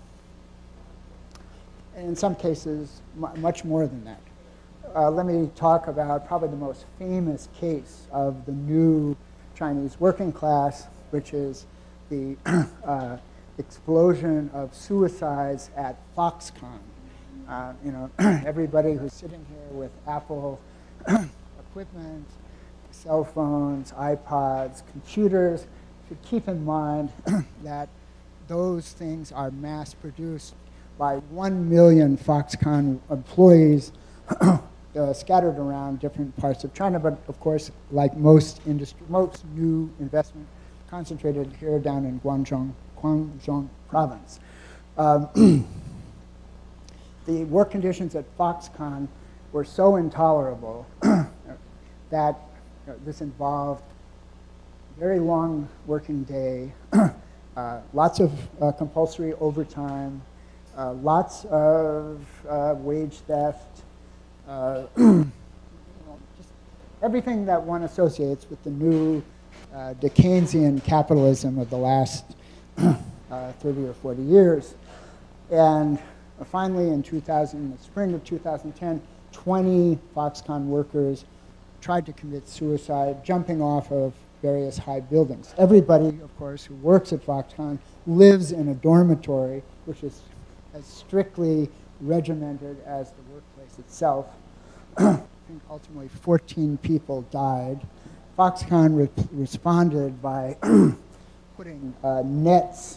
in some cases, much more than that. Uh, let me talk about probably the most famous case of the new Chinese working class, which is the uh, explosion of suicides at Foxconn. Uh, you know, everybody who's sitting here with Apple equipment, cell phones, iPods, computers, should keep in mind that those things are mass produced by one million Foxconn employees uh, scattered around different parts of China, but of course, like most industry, most new investment, concentrated here down in Guangzhou, Guangzhou province. Um, the work conditions at Foxconn were so intolerable that uh, this involved a very long working day, uh, lots of uh, compulsory overtime, uh, lots of uh, wage theft, uh, you know, just everything that one associates with the new uh, Dickensian capitalism of the last uh, thirty or forty years. And uh, finally, in two thousand, in the spring of two thousand ten, twenty Foxconn workers tried to commit suicide, jumping off of various high buildings. Everybody, of course, who works at Foxconn lives in a dormitory, which is as strictly regimented as the workplace itself. I think ultimately fourteen people died. Foxconn re responded by putting uh, nets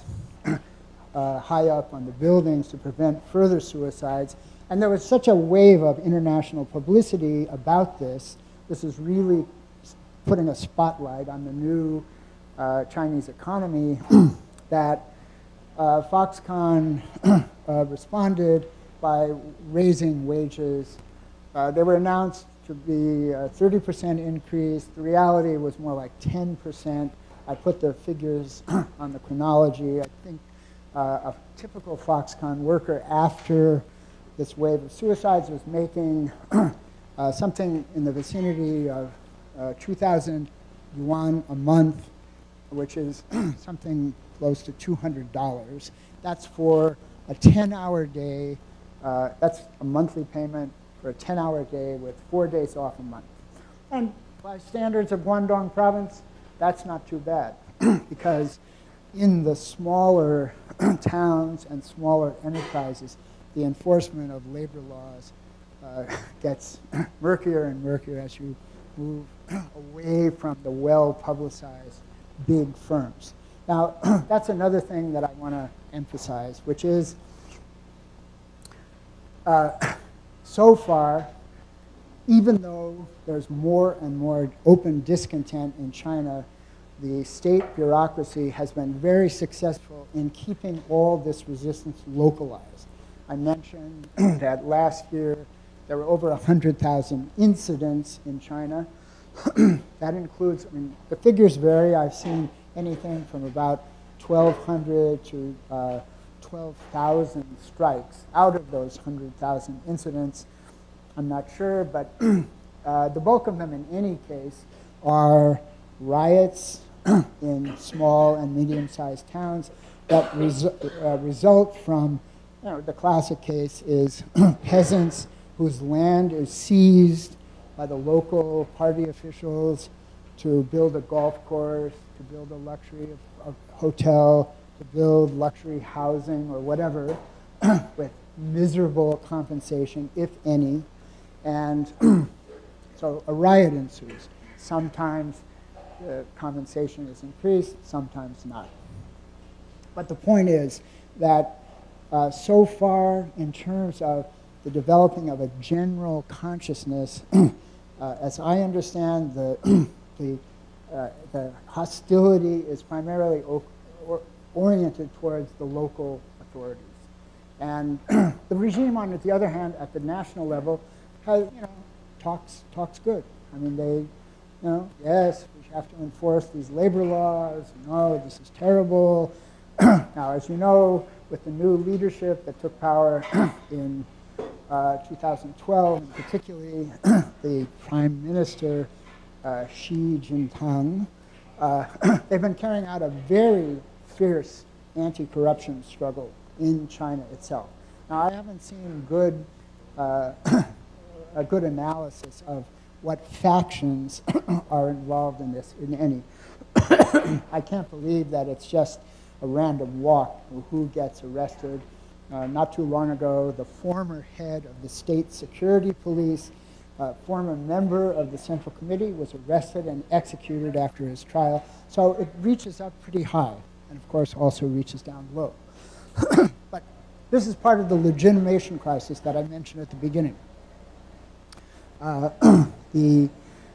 uh, high up on the buildings to prevent further suicides. And there was such a wave of international publicity about this. This is really putting a spotlight on the new uh, Chinese economy that uh, Foxconn uh, responded by raising wages. Uh, they were announced to be a thirty percent increase. The reality was more like ten percent. I put the figures on the chronology. I think uh, a typical Foxconn worker after this wave of suicides was making uh, something in the vicinity of uh, two thousand yuan a month, which is something close to two hundred dollars. That's for a ten hour day. Uh, that's a monthly payment for a ten hour day with four days off a month. And by standards of Guangdong province, that's not too bad because in the smaller towns and smaller enterprises, the enforcement of labor laws uh, gets murkier and murkier as you move away from the well-publicized big firms. Now, that's another thing that I want to emphasize, which is uh, so far, even though there's more and more open discontent in China, the state bureaucracy has been very successful in keeping all this resistance localized. I mentioned that last year there were over one hundred thousand incidents in China. That includes, I mean, the figures vary. I've seen anything from about twelve hundred to uh, twelve thousand strikes out of those one hundred thousand incidents. I'm not sure, but uh, the bulk of them in any case are riots in small and medium-sized towns that resu uh, result from, you know, the classic case is peasants whose land is seized by the local party officials to build a golf course, to build a luxury of, of hotel, to build luxury housing or whatever with miserable compensation, if any. And so a riot ensues. Sometimes the compensation is increased, sometimes not. But the point is that uh, so far, in terms of the developing of a general consciousness, uh, as I understand, the, the, uh, the hostility is primarily o or oriented towards the local authorities. And the regime, on the other hand, at the national level, has, you know, talks, talks good. I mean, they, you know, yes, we have to enforce these labor laws. No, this is terrible. Now, as you know, with the new leadership that took power in uh, two thousand twelve, and particularly the Prime Minister uh, Xi Jinping, uh, they've been carrying out a very fierce anti-corruption struggle in China itself. Now, I haven't seen good, uh, a good analysis of what factions are involved in this, in any. I can't believe that it's just a random walk of who gets arrested. Uh, not too long ago, the former head of the state security police, uh, former member of the Central Committee, was arrested and executed after his trial. So it reaches up pretty high, and of course also reaches down low. But this is part of the legitimation crisis that I mentioned at the beginning. uh, the,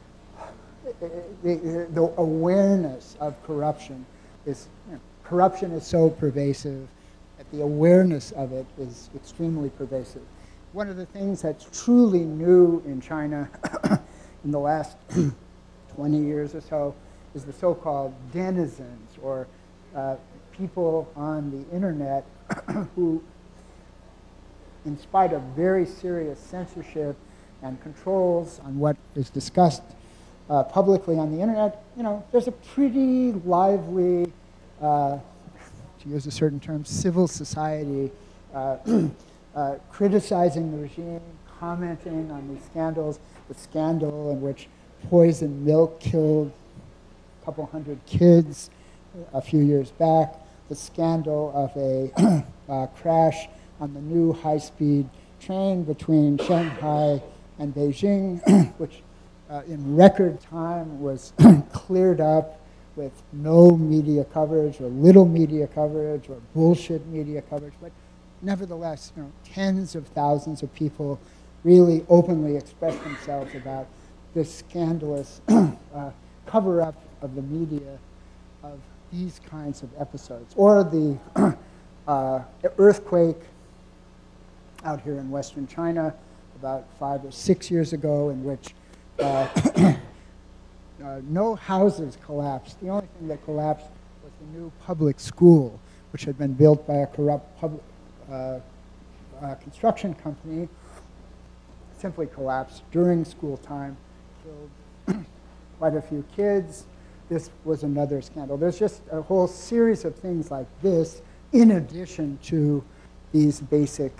the, the awareness of corruption is, you know, corruption is so pervasive that the awareness of it is extremely pervasive. One of the things that's truly new in China in the last twenty years or so is the so-called denizens, or uh, people on the internet who, in spite of very serious censorship and controls on what is discussed uh, publicly on the internet, you know, there's a pretty lively, uh, to use a certain term, civil society uh, uh, criticizing the regime, commenting on these scandals, the scandal in which poisoned milk killed a couple hundred kids a few years back, the scandal of a uh, crash on the new high-speed train between Shanghai and Beijing, which uh, in record time was cleared up with no media coverage or little media coverage or bullshit media coverage, but nevertheless, you know, tens of thousands of people really openly expressed themselves about this scandalous uh, cover-up of the media of these kinds of episodes. Or the uh, earthquake out here in Western China about five or six years ago, in which uh, uh, no houses collapsed. The only thing that collapsed was the new public school, which had been built by a corrupt public, uh, uh, construction company, simply collapsed during school time, killed quite a few kids. This was another scandal. There's just a whole series of things like this, in addition to these basic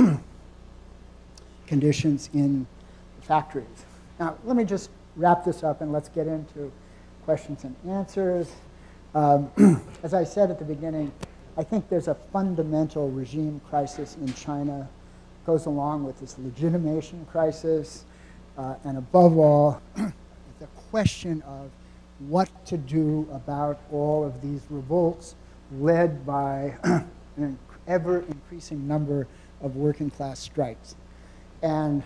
conditions in factories. Now, let me just wrap this up and let's get into questions and answers. Um, as I said at the beginning, I think there's a fundamental regime crisis in China. It goes along with this legitimation crisis, uh, and above all, the question of what to do about all of these revolts led by an ever increasing number of working class strikes. And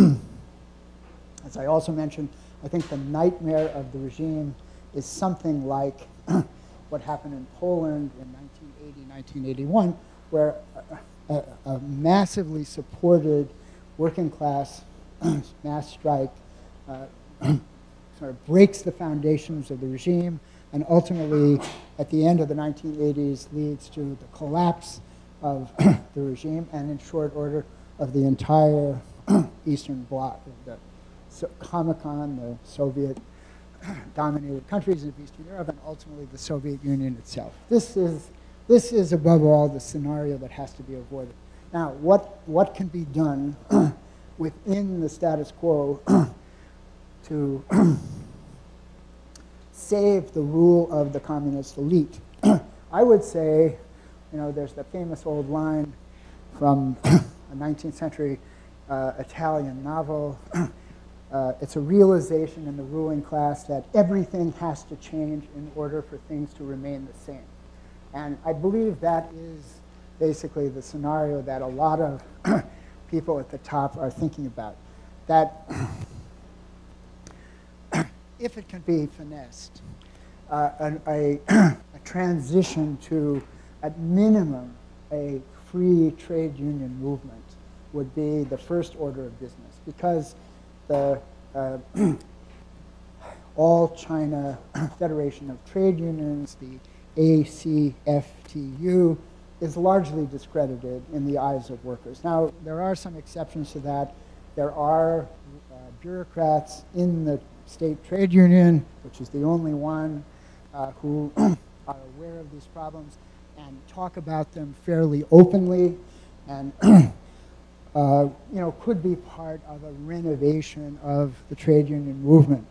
as I also mentioned, I think the nightmare of the regime is something like what happened in Poland in nineteen eighty, nineteen eighty-one, where a, a, a massively supported working class mass strike uh, sort of breaks the foundations of the regime, and ultimately, at the end of the nineteen eighties, leads to the collapse of the regime, and in short order, of the entire Eastern Bloc, the so Comecon, the Soviet-dominated countries of Eastern Europe, and ultimately the Soviet Union itself. This is, this is, above all, the scenario that has to be avoided. Now, what, what can be done within the status quo to save the rule of the communist elite? I would say, you know, there's the famous old line from a nineteenth century uh, Italian novel. Uh, it's a realization in the ruling class that everything has to change in order for things to remain the same. And I believe that is basically the scenario that a lot of people at the top are thinking about. That if it can be finessed, uh, a, a, a transition to, at minimum, a free trade union movement would be the first order of business, because the uh, All China Federation of Trade Unions, the A C F T U, is largely discredited in the eyes of workers. Now, there are some exceptions to that. There are uh, bureaucrats in the state trade union, which is the only one, uh, who are aware of these problems and talk about them fairly openly, and uh, you know, could be part of a renovation of the trade union movement.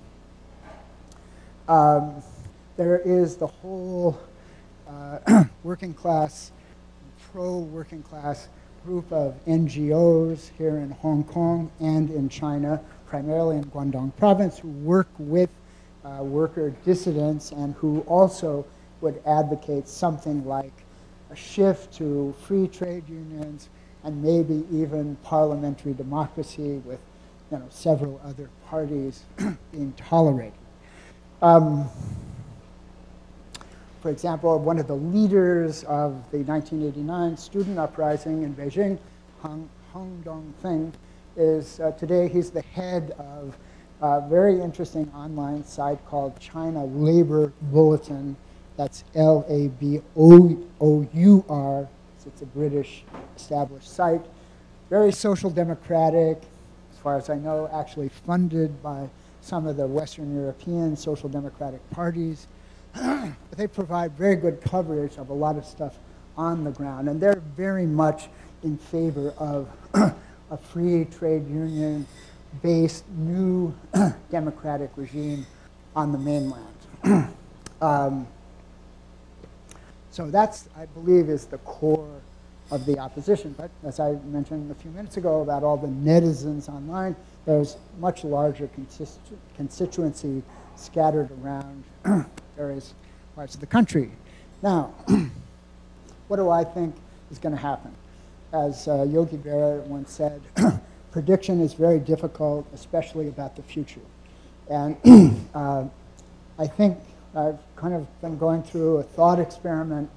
um, there is the whole uh, working class, pro-working class group of N G Os here in Hong Kong and in China, primarily in Guangdong province, who work with uh, worker dissidents and who also would advocate something like a shift to free trade unions and maybe even parliamentary democracy with you know, several other parties being tolerated. Um, for example, one of the leaders of the nineteen eighty-nine student uprising in Beijing, Hong, Hong Dong-Feng, is uh, today he's the head of a very interesting online site called China Labor Bulletin. That's L A B O U R. It's a British established site. Very social democratic, as far as I know, actually funded by some of the Western European social democratic parties. But they provide very good coverage of a lot of stuff on the ground. And they're very much in favor of a free trade union-based new democratic regime on the mainland. um, so that's, I believe, is the core of the opposition. But as I mentioned a few minutes ago about all the netizens online, there's much larger constitu constituency scattered around various parts of the country. Now, what do I think is going to happen? As uh, Yogi Berra once said, prediction is very difficult, especially about the future. And uh, I think I've kind of been going through a thought experiment.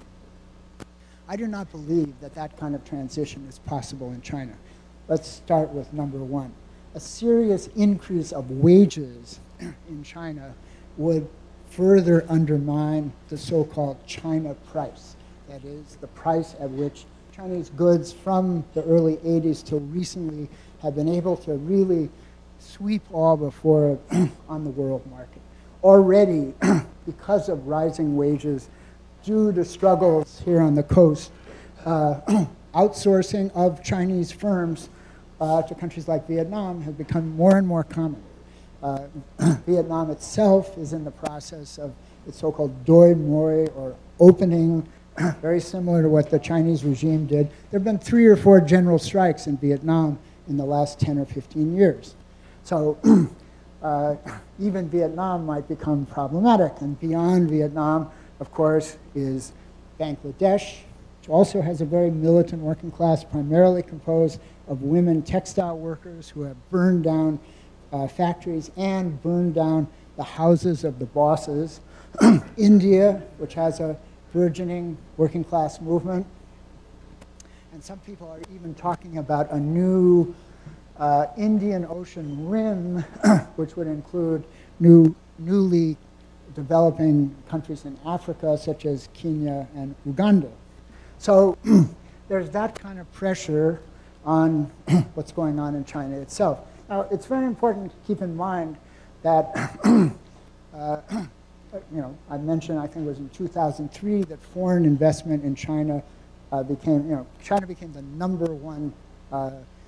I do not believe that that kind of transition is possible in China. Let's start with number one. A serious increase of wages in China would further undermine the so-called China price. That is, the price at which Chinese goods from the early eighties till recently have been able to really sweep all before it on the world market. Already, because of rising wages, due to struggles here on the coast, uh, outsourcing of Chinese firms uh, to countries like Vietnam has become more and more common. Uh, Vietnam itself is in the process of its so-called doi moi, or opening, very similar to what the Chinese regime did. There have been three or four general strikes in Vietnam in the last ten or fifteen years. So uh, even Vietnam might become problematic. And beyond Vietnam, of course, is Bangladesh, which also has a very militant working class, primarily composed of women textile workers who have burned down uh, factories and burned down the houses of the bosses. India, which has a burgeoning working class movement. And some people are even talking about a new uh, Indian Ocean Rim, which would include new, newly developing countries in Africa, such as Kenya and Uganda. So there's that kind of pressure on what's going on in China itself. Now, it's very important to keep in mind that, uh, you know, I mentioned, I think it was in two thousand three, that foreign investment in China uh, became, you know, China became the number one uh,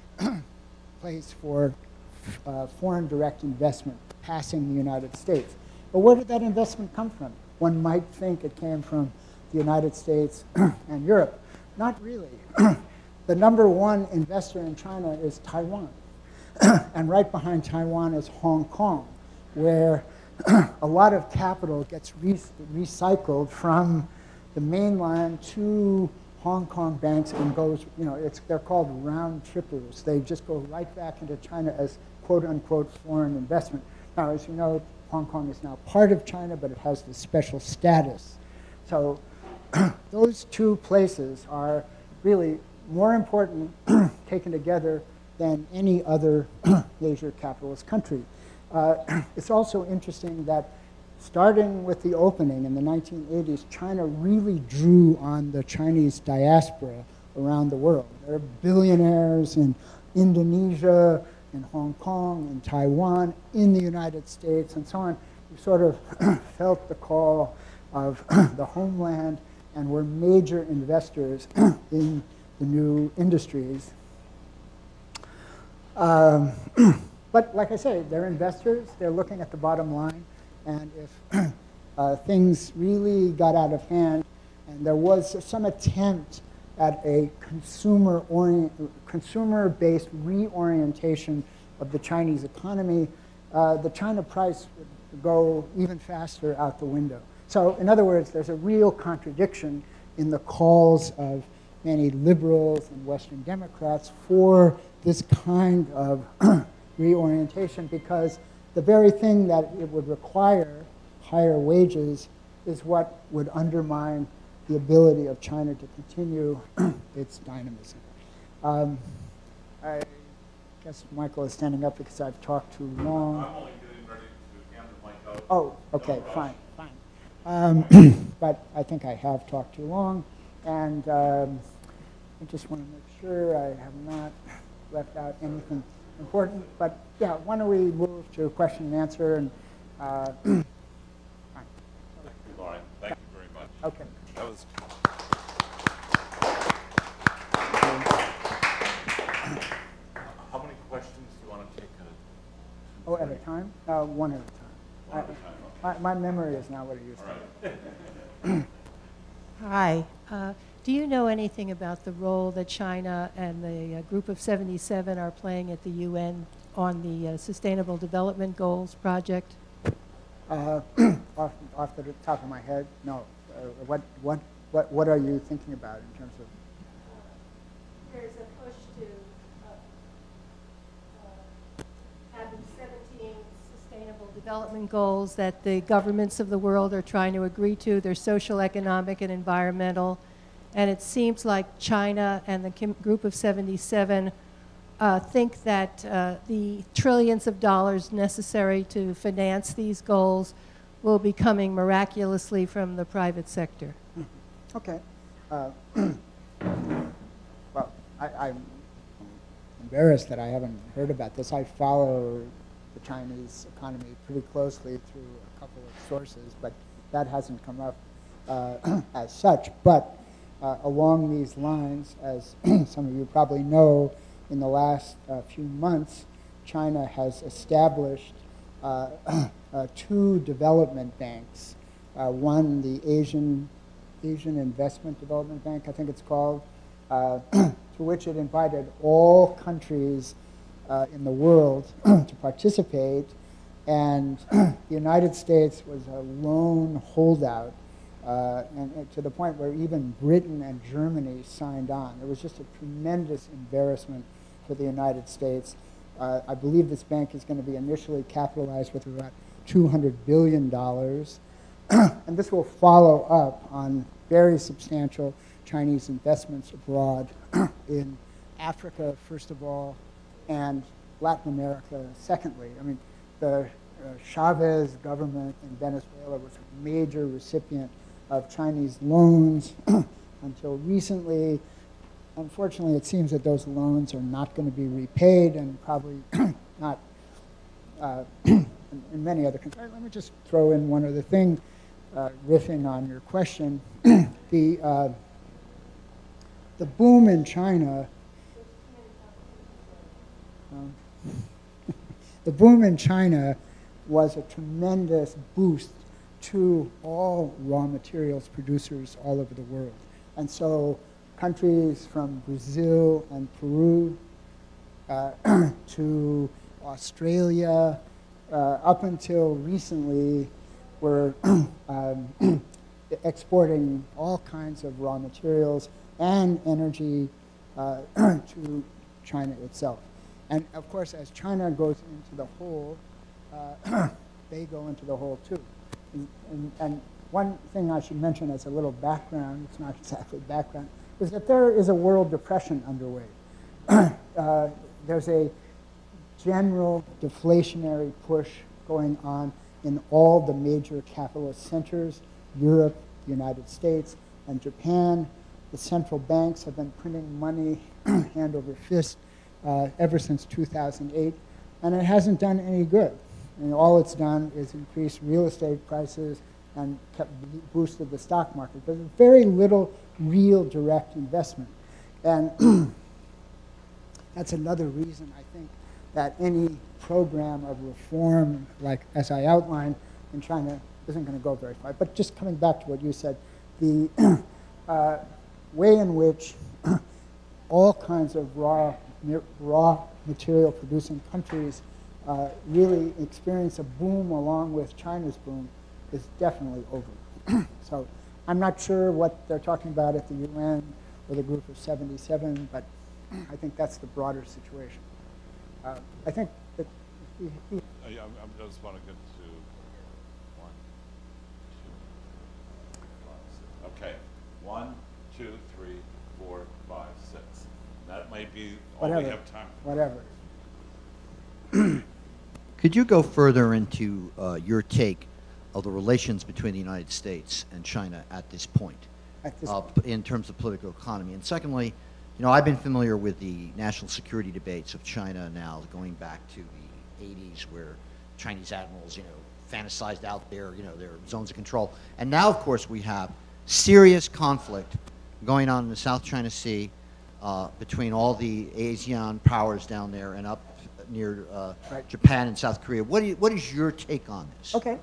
place for uh, foreign direct investment, passing the United States. But where did that investment come from? One might think it came from the United States and Europe. Not really. The number one investor in China is Taiwan. And right behind Taiwan is Hong Kong, where a lot of capital gets re recycled from the mainland to Hong Kong banks and goes, you know, it's, they're called round trippers. They just go right back into China as quote unquote foreign investment. Now, as you know, Hong Kong is now part of China, but it has this special status. So those two places are really more important taken together than any other major capitalist country. Uh, it's also interesting that starting with the opening in the nineteen eighties, China really drew on the Chinese diaspora around the world. There are billionaires in Indonesia, in Hong Kong, in Taiwan, in the United States, and so on. We sort of felt the call of the homeland and were major investors in the new industries. Um, but like I say, they're investors, they're looking at the bottom line, and if uh, things really got out of hand, and there was some attempt at a consumer orient, consumer-based reorientation of the Chinese economy, uh, the China price would go even faster out the window. So in other words, there's a real contradiction in the calls of many liberals and Western Democrats for this kind of reorientation, because the very thing that it would require, higher wages, is what would undermine the ability of China to continue its dynamism. Um, I guess Michael is standing up because I've talked too long. I'm only getting ready to hand the mic out. Oh, okay, No fine, fine. Um, but I think I have talked too long, and um, I just want to make sure I have not left out anything important. But yeah, why don't we move to question and answer? And uh, fine. Thank you, Loren. Thank you very much. Okay. That was. How many questions do you want to take? A, Oh, at a time? Uh, one at a time. One at a time. Okay. My, my memory is not what it used to be. All right. Hi. Uh, do you know anything about the role that China and the uh, Group of seventy-seven are playing at the U N on the uh, Sustainable Development Goals project? Uh, off, off the top of my head, no. Uh, what, what, what, what are you thinking about in terms of? There's a push to uh, uh, have the seventeen Sustainable Development Goals that the governments of the world are trying to agree to. They're social, economic, and environmental. And it seems like China and the Kim Group of seventy-seven uh, think that uh, the trillions of dollars necessary to finance these goals will be coming miraculously from the private sector. Okay. Uh, well, I, I'm embarrassed that I haven't heard about this. I follow the Chinese economy pretty closely through a couple of sources, but that hasn't come up uh, as such. But uh, along these lines, as some of you probably know, in the last uh, few months, China has established uh, uh, two development banks. Uh, one, the Asian Asian Investment Development Bank, I think it's called, uh, to which it invited all countries uh, in the world to participate. And the United States was a lone holdout, uh, and, and to the point where even Britain and Germany signed on. It was just a tremendous embarrassment for the United States. Uh, I believe this bank is going to be initially capitalized with about two hundred billion dollars. And this will follow up on very substantial Chinese investments abroad in Africa, first of all, and Latin America, secondly. I mean, the uh, Chavez government in Venezuela was a major recipient of Chinese loans until recently. Unfortunately, it seems that those loans are not going to be repaid, and probably not uh, in, in many other countries. Let me just throw in one other thing. Uh, riffing on your question, the uh, the boom in China, um, the boom in China was a tremendous boost to all raw materials producers all over the world, and so countries from Brazil and Peru uh, to Australia, uh, up until recently, were um, exporting all kinds of raw materials and energy uh, to China itself. And of course, as China goes into the hole, uh, they go into the hole too. And, and, and one thing I should mention as a little background, it's not exactly background, is that there is a world depression underway. uh, there's a general deflationary push going on in all the major capitalist centers, Europe, the United States, and Japan. The central banks have been printing money hand over fist uh, ever since two thousand eight, and it hasn't done any good. And all it's done is increase real estate prices and kept boosted the stock market. There's very little real direct investment. And that's another reason, I think, that any program of reform, like as I outlined in China, isn't going to go very far. But just coming back to what you said, the uh, way in which all kinds of raw, raw material producing countries uh, really experience a boom along with China's boom is definitely over. So I'm not sure what they're talking about at the U N or the Group of seventy-seven, but I think that's the broader situation. Uh, I think that he, he, I, I'm- I'm just want to get to one, two, five, six. Okay, one, two, three, four, five, six. That may be all we whatever, have time for. whatever. Could you go further into uh, your take of the relations between the United States and China at this point, At this uh, point. in terms of political economy? And secondly, you know, I've been familiar with the national security debates of China now, going back to the eighties, where Chinese admirals, you know, fantasized out their, you know, their zones of control. And now, of course, we have serious conflict going on in the South China Sea uh, between all the ASEAN powers down there and up near uh, Right. Japan and South Korea. What, do you, what is your take on this? Okay.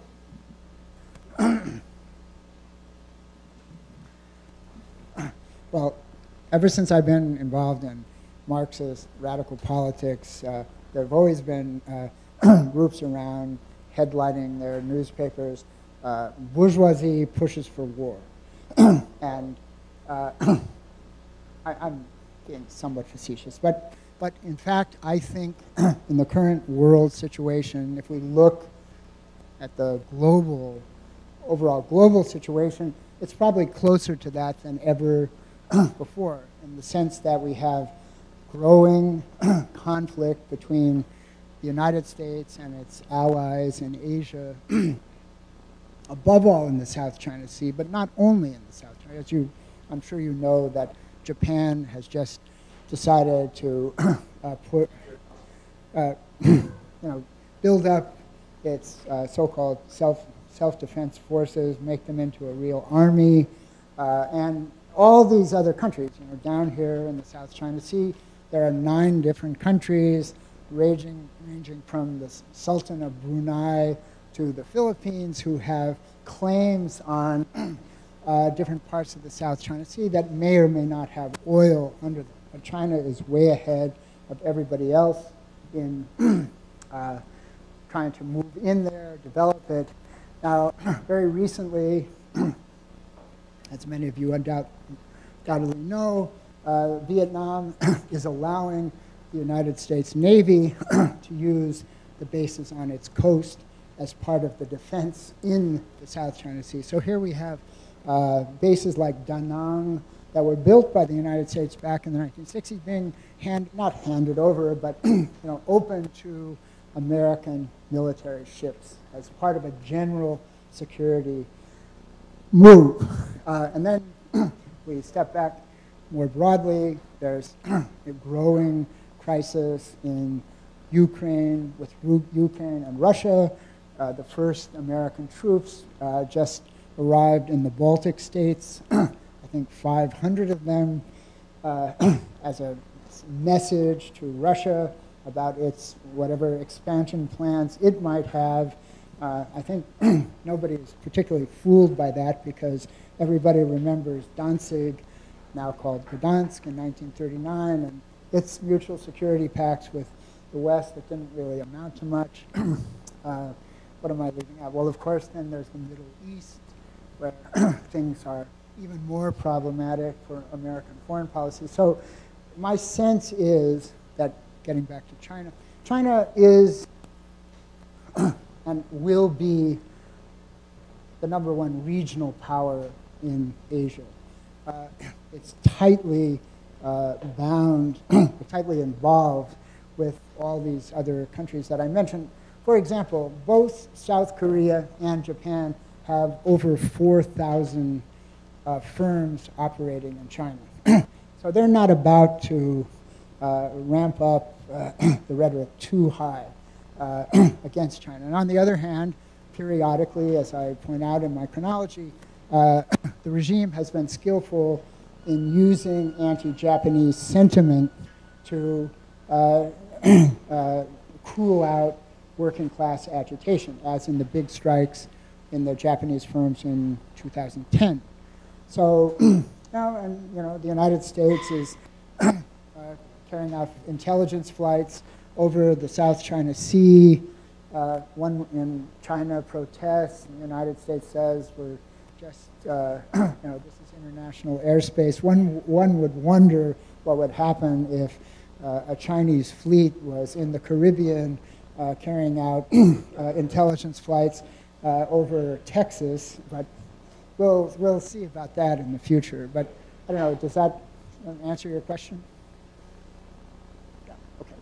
Well, ever since I've been involved in Marxist radical politics, uh, there have always been uh, groups around headlining their newspapers, uh, bourgeoisie pushes for war. And uh, I, I'm being somewhat facetious, but, but in fact, I think in the current world situation, if we look at the global, overall global situation, it's probably closer to that than ever before, in the sense that we have growing conflict between the United States and its allies in Asia, above all in the South China Sea, but not only in the South China. As you, I'm sure you know that Japan has just decided to uh, put, uh, you know, build up its uh, so-called self self-defense forces, make them into a real army, uh, and all these other countries, you know, down here in the South China Sea, there are nine different countries, ranging, ranging from the Sultan of Brunei to the Philippines, who have claims on uh, different parts of the South China Sea that may or may not have oil under them. But China is way ahead of everybody else in uh, trying to move in there, develop it. Now, very recently, as many of you undoubt, undoubtedly know, uh, Vietnam is allowing the United States Navy to use the bases on its coast as part of the defense in the South China Sea. So here we have uh, bases like Da Nang that were built by the United States back in the nineteen sixties being hand, not handed over, but you know, open to American military ships as part of a general security move. Uh, and then we step back more broadly. There's a growing crisis in Ukraine, with Ru- Ukraine and Russia. Uh, the first American troops uh, just arrived in the Baltic states, I think five hundred of them, uh, as a message to Russia about its whatever expansion plans it might have. Uh, I think nobody is particularly fooled by that, because everybody remembers Danzig, now called Gdansk, in nineteen thirty-nine, and its mutual security pacts with the West that didn't really amount to much. uh, what am I leaving out? Well, of course, then there's the Middle East, where things are even more problematic for American foreign policy. So my sense is that, getting back to China, China is and will be the number one regional power in Asia. Uh, it's tightly uh, bound, tightly involved with all these other countries that I mentioned. For example, both South Korea and Japan have over four thousand uh, firms operating in China. So they're not about to uh, ramp up uh, the rhetoric too high uh, against China. And on the other hand, periodically, as I point out in my chronology, uh, the regime has been skillful in using anti-Japanese sentiment to uh, uh, cool out working class agitation, as in the big strikes in the Japanese firms in two thousand ten. So now, and you know, the United States is uh, carrying out intelligence flights over the South China Sea. Uh, one in China protests, and the United States says we're just, uh, you know, this is international airspace. One, one would wonder what would happen if uh, a Chinese fleet was in the Caribbean uh, carrying out uh, intelligence flights uh, over Texas, but we'll, we'll see about that in the future. But I don't know, does that answer your question? Yeah, okay.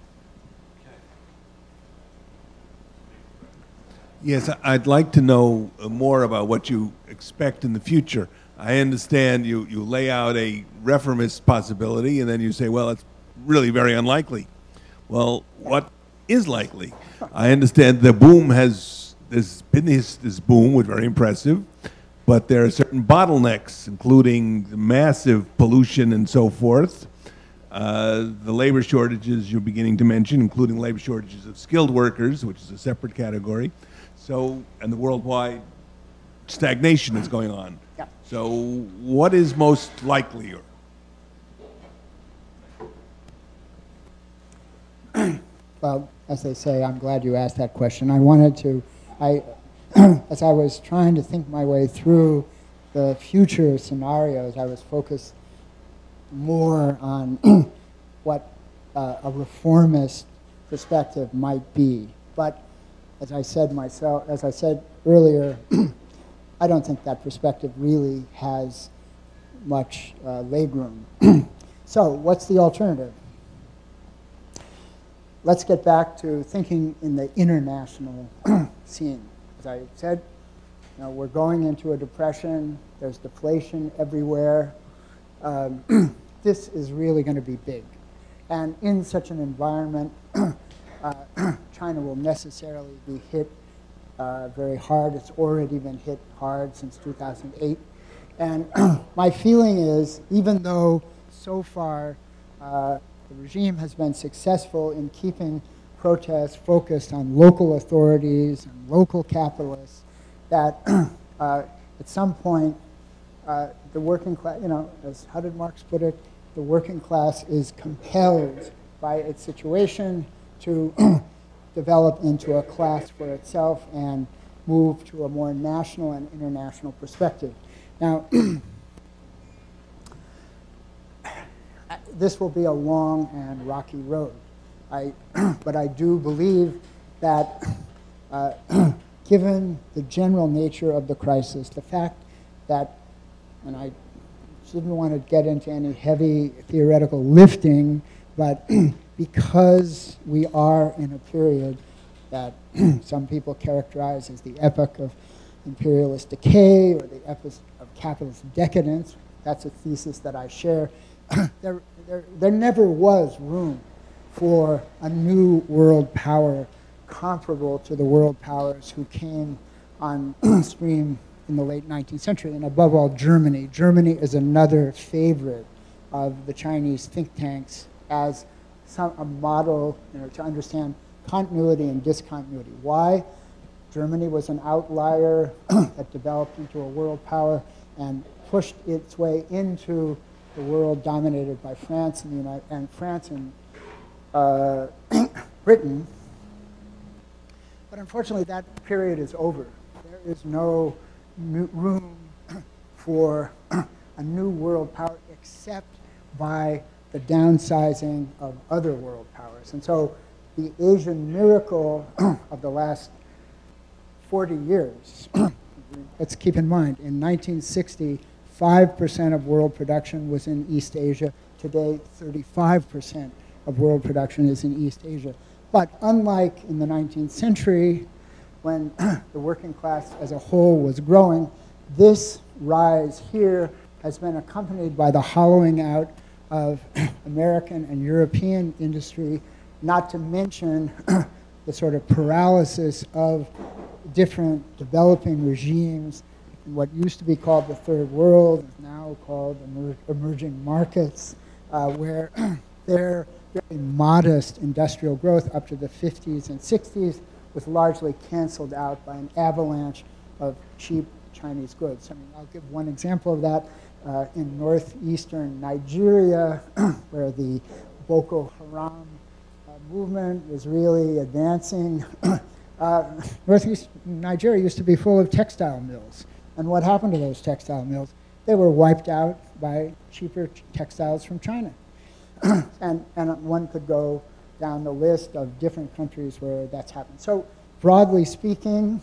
Yes, I'd like to know more about what you expect in the future. I understand you, you lay out a reformist possibility, and then you say, well, it's really very unlikely. Well, what is likely? I understand the boom has, there's been this, this boom, which is very impressive, but there are certain bottlenecks, including massive pollution and so forth. Uh, the labor shortages you're beginning to mention, including labor shortages of skilled workers, which is a separate category. So, and the worldwide stagnation that's going on. Yeah. So, what is most likely? Well, as they say, I'm glad you asked that question. I wanted to, I, as I was trying to think my way through the future scenarios, I was focused more on what uh, a reformist perspective might be. But as I said myself, as I said earlier, I don't think that perspective really has much uh, legroom. So, what's the alternative? Let's get back to thinking in the international scene. As I said, you know, we're going into a depression. There's deflation everywhere. Um, this is really going to be big. And in such an environment, uh, China will necessarily be hit uh, very hard. It's already been hit hard since two thousand eight. And my feeling is, even though so far uh, the regime has been successful in keeping protests focused on local authorities and local capitalists, that uh, at some point uh, the working class, you know, as how did Marx put it, the working class is compelled by its situation to develop into a class for itself and move to a more national and international perspective. Now, this will be a long and rocky road. I, but I do believe that uh, given the general nature of the crisis, the fact that, and I didn't want to get into any heavy theoretical lifting, but because we are in a period that some people characterize as the epoch of imperialist decay or the epoch of capitalist decadence, that's a thesis that I share, there, there, there never was room for a new world power comparable to the world powers who came on stream in the late nineteenth century, and above all, Germany. Germany is another favorite of the Chinese think tanks as some, a model, you know, to understand continuity and discontinuity. Why? Germany was an outlier that developed into a world power and pushed its way into the world dominated by France and the United, and France and uh, Britain. But unfortunately, that period is over. There is no new room for a new world power except by the downsizing of other world powers. And so the Asian miracle of the last forty years, let's keep in mind, in nineteen sixty, five percent of world production was in East Asia. Today, thirty-five percent of world production is in East Asia. But unlike in the nineteenth century, when the working class as a whole was growing, this rise here has been accompanied by the hollowing out of American and European industry, not to mention the sort of paralysis of different developing regimes in what used to be called the third world, is now called emer emerging markets, uh, where their very modest industrial growth up to the fifties and sixties was largely canceled out by an avalanche of cheap Chinese goods. I mean, I'll give one example of that. Uh, in northeastern Nigeria, where the Boko Haram uh, movement was really advancing, uh, northeast Nigeria used to be full of textile mills. And what happened to those textile mills? They were wiped out by cheaper textiles from China. and, and one could go down the list of different countries where that's happened. So broadly speaking,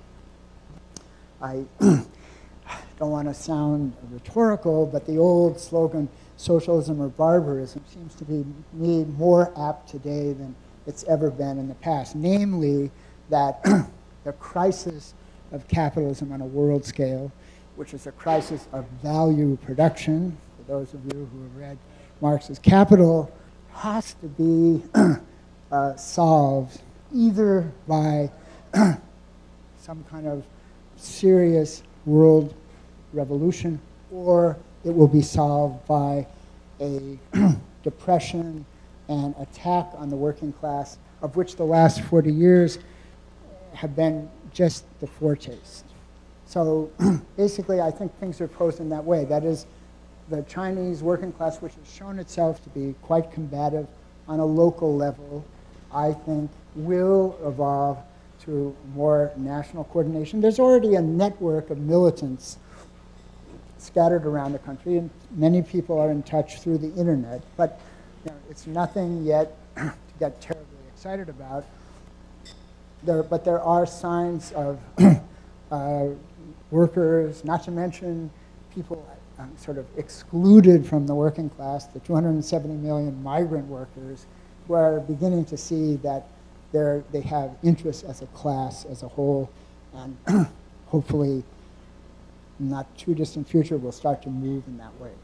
I don't want to sound rhetorical, but the old slogan, socialism or barbarism, seems to be me more apt today than it's ever been in the past. Namely, that the crisis of capitalism on a world scale, which is a crisis of value production, for those of you who have read Marx's Capital, has to be uh, solved either by some kind of serious world revolution, or it will be solved by a depression and attack on the working class, of which the last forty years have been just the foretaste. So basically, I think things are posed in that way. That is, the Chinese working class, which has shown itself to be quite combative on a local level, I think will evolve to more national coordination. There's already a network of militants scattered around the country, and many people are in touch through the internet, but you know, it's nothing yet to get terribly excited about. There, but there are signs of uh, workers, not to mention people um, sort of excluded from the working class, the two hundred seventy million migrant workers, who are beginning to see that they're, they have interests as a class, as a whole, and hopefully in not too distant future will start to move in that way.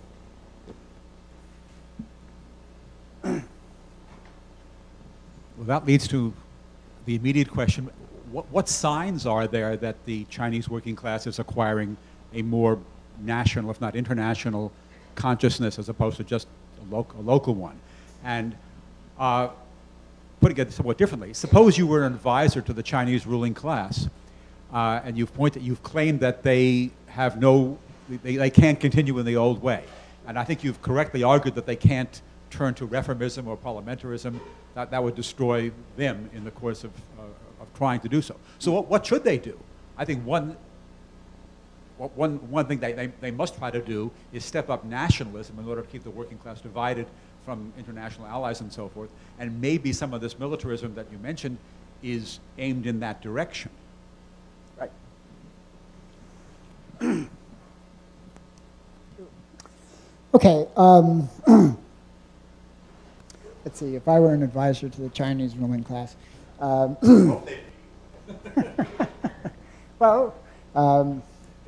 Well, that leads to the immediate question, what, what signs are there that the Chinese working class is acquiring a more national, if not international, consciousness as opposed to just a, lo a local one? And uh, putting it somewhat differently, suppose you were an advisor to the Chinese ruling class, uh, and you've pointed, you've claimed that they have no, they, they can't continue in the old way. And I think you've correctly argued that they can't turn to reformism or parliamentarism. That, that would destroy them in the course of, uh, of trying to do so. So what, what should they do? I think one, one, one thing they, they, they must try to do is step up nationalism in order to keep the working class divided from international allies and so forth. And maybe some of this militarism that you mentioned is aimed in that direction. Right. Okay. Um, let's see. If I were an advisor to the Chinese ruling class, um, well, um,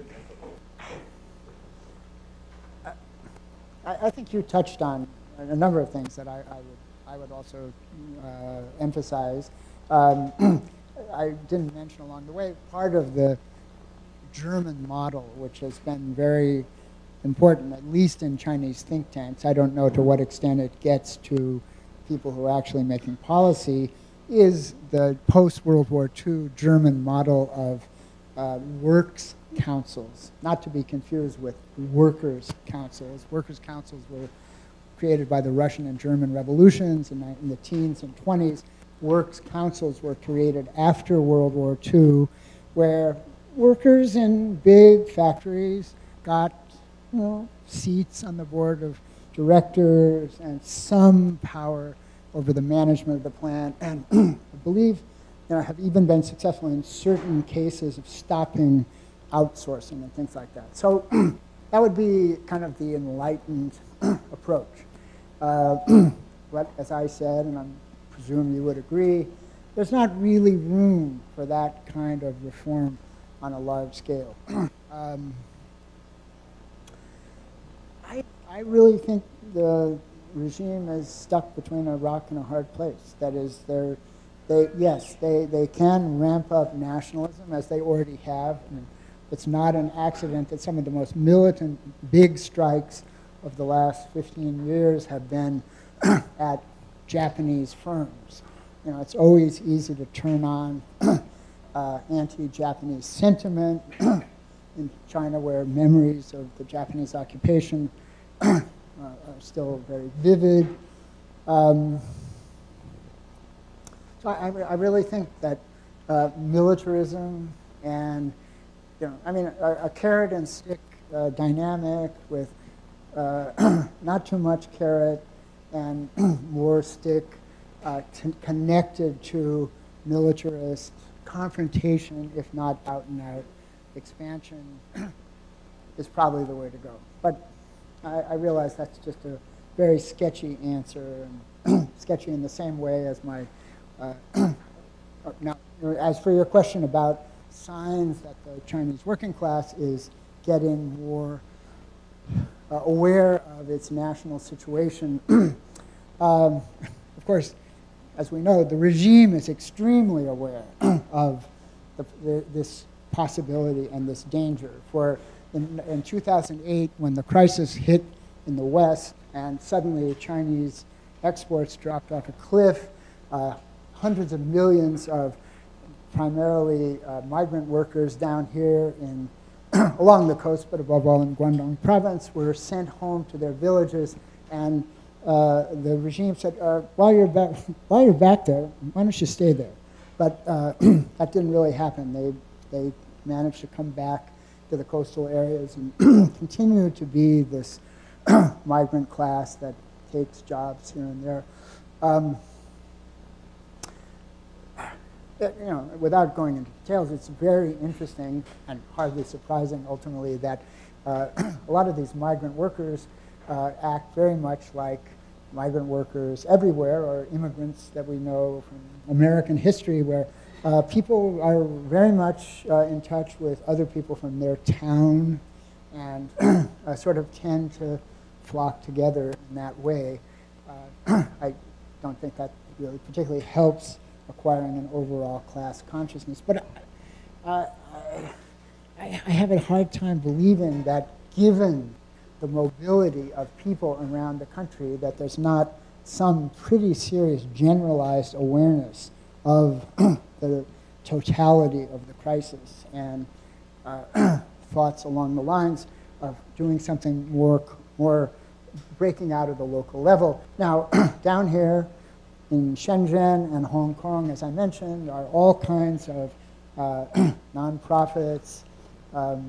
I, I think you touched on a number of things that I, I would I would also uh, emphasize. Um, I didn't mention along the way, part of the German model, which has been very important, at least in Chinese think tanks, I don't know to what extent it gets to people who are actually making policy, is the post-World War Two German model of uh, works councils, not to be confused with workers' councils. Workers' councils were created by the Russian and German revolutions in, in the teens and twenties. Works councils were created after World War Two, where workers in big factories got, you know, seats on the board of directors and some power over the management of the plant, and I believe, you know, have even been successful in certain cases of stopping outsourcing and things like that. So that would be kind of the enlightened approach. Uh, but as I said, and I presume you would agree, there's not really room for that kind of reform on a large scale. um, I, I really think the regime is stuck between a rock and a hard place. That is, they're, they, yes, they, they can ramp up nationalism, as they already have. And it's not an accident that some of the most militant big strikes of the last fifteen years have been at Japanese firms. You know, it's always easy to turn on uh, anti-Japanese sentiment in China, where memories of the Japanese occupation uh, are still very vivid. Um, so I, I really think that uh, militarism and, you know, I mean, a, a carrot and stick uh, dynamic with uh, not too much carrot and more stick uh, t- connected to militarist confrontation, if not out and out expansion, is probably the way to go. But I, I realize that's just a very sketchy answer, and sketchy in the same way as my. Uh, now, as for your question about signs that the Chinese working class is getting more uh, aware of its national situation, um, of course, as we know, the regime is extremely aware of the, the, this possibility and this danger. For in, in two thousand eight, when the crisis hit in the West and suddenly Chinese exports dropped off a cliff, uh, hundreds of millions of primarily uh, migrant workers down here in along the coast, but above all in Guangdong province, were sent home to their villages, and uh, the regime said, uh, while you're back, while you're back there, why don't you stay there? But uh, that didn't really happen. They they managed to come back to the coastal areas and continue to be this migrant class that takes jobs here and there. Um, You know, without going into details, it's very interesting and hardly surprising ultimately that uh, a lot of these migrant workers uh, act very much like migrant workers everywhere, or immigrants that we know from American history, where uh, people are very much uh, in touch with other people from their town and uh, sort of tend to flock together in that way. Uh, I don't think that really particularly helps acquiring an overall class consciousness. But uh, I, I have a hard time believing that given the mobility of people around the country, that there's not some pretty serious generalized awareness of the totality of the crisis and uh, thoughts along the lines of doing something more, more breaking out of the local level. Now, down here, in Shenzhen and Hong Kong, as I mentioned, are all kinds of uh, nonprofits um,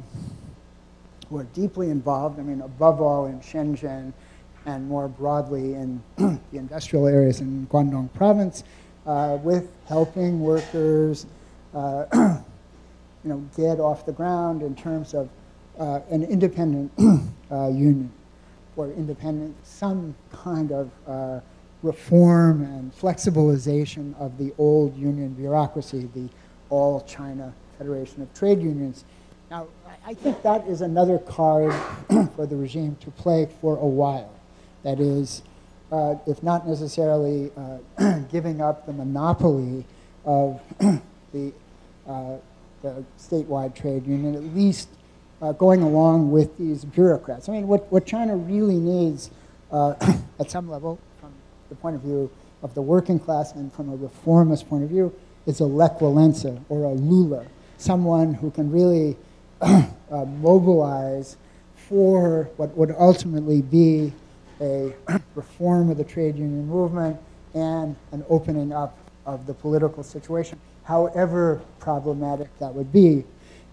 who are deeply involved. I mean, above all in Shenzhen and more broadly in the industrial areas in Guangdong province, uh, with helping workers, uh, you know, get off the ground in terms of uh, an independent uh, union, or independent, some kind of uh, reform and flexibilization of the old union bureaucracy, the All China Federation of Trade Unions. Now, I think that is another card for the regime to play for a while. That is, uh, if not necessarily uh, giving up the monopoly of the, uh, the statewide trade union, at least uh, going along with these bureaucrats. I mean, what, what China really needs uh, at some level, the point of view of the working class and from a reformist point of view, is a l'equivalenza or a Lula, someone who can really uh, mobilize for what would ultimately be a reform of the trade union movement and an opening up of the political situation, however problematic that would be.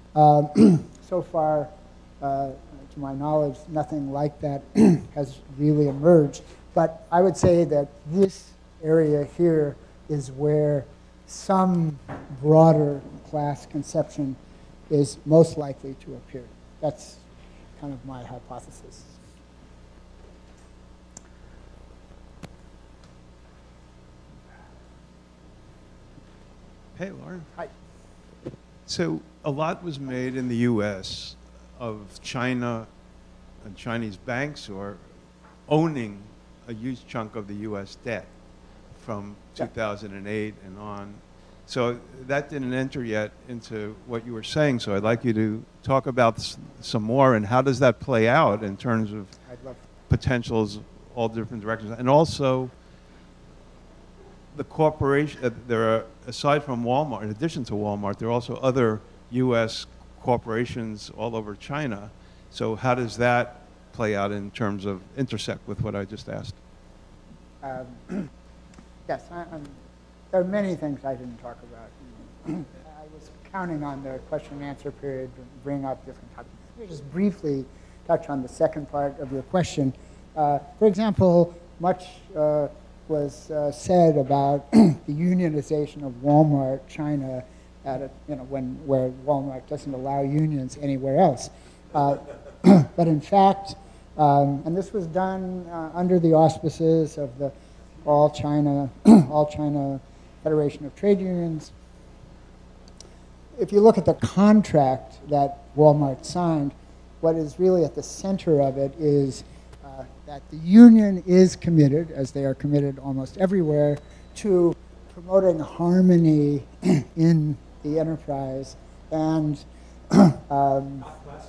Um, so far, uh, to my knowledge, nothing like that has really emerged. But I would say that this area here is where some broader class conception is most likely to appear. That's kind of my hypothesis. Hey, Loren. Hi. So a lot was made in the U S of China and Chinese banks who are owning a huge chunk of the U S debt from two thousand eight and on. So that didn't enter yet into what you were saying, so I'd like you to talk about s- some more, and how does that play out in terms of I'd love potentials, all different directions, and also the corporation, uh, there are, aside from Walmart, in addition to Walmart, there are also other U S corporations all over China, so how does that play out in terms of intersect with what I just asked? Um, yes, I, I'm, there are many things I didn't talk about. I was counting on the question and answer period to bring up different topics. Let me just briefly touch on the second part of your question. Uh, for example, much uh, was uh, said about the unionization of Walmart China, at a, you know, when where Walmart doesn't allow unions anywhere else. Uh, but in fact, um, and this was done uh, under the auspices of the All China, All China Federation of Trade Unions. If you look at the contract that Walmart signed, what is really at the center of it is uh, that the union is committed, as they are committed almost everywhere, to promoting harmony in the enterprise. And, um,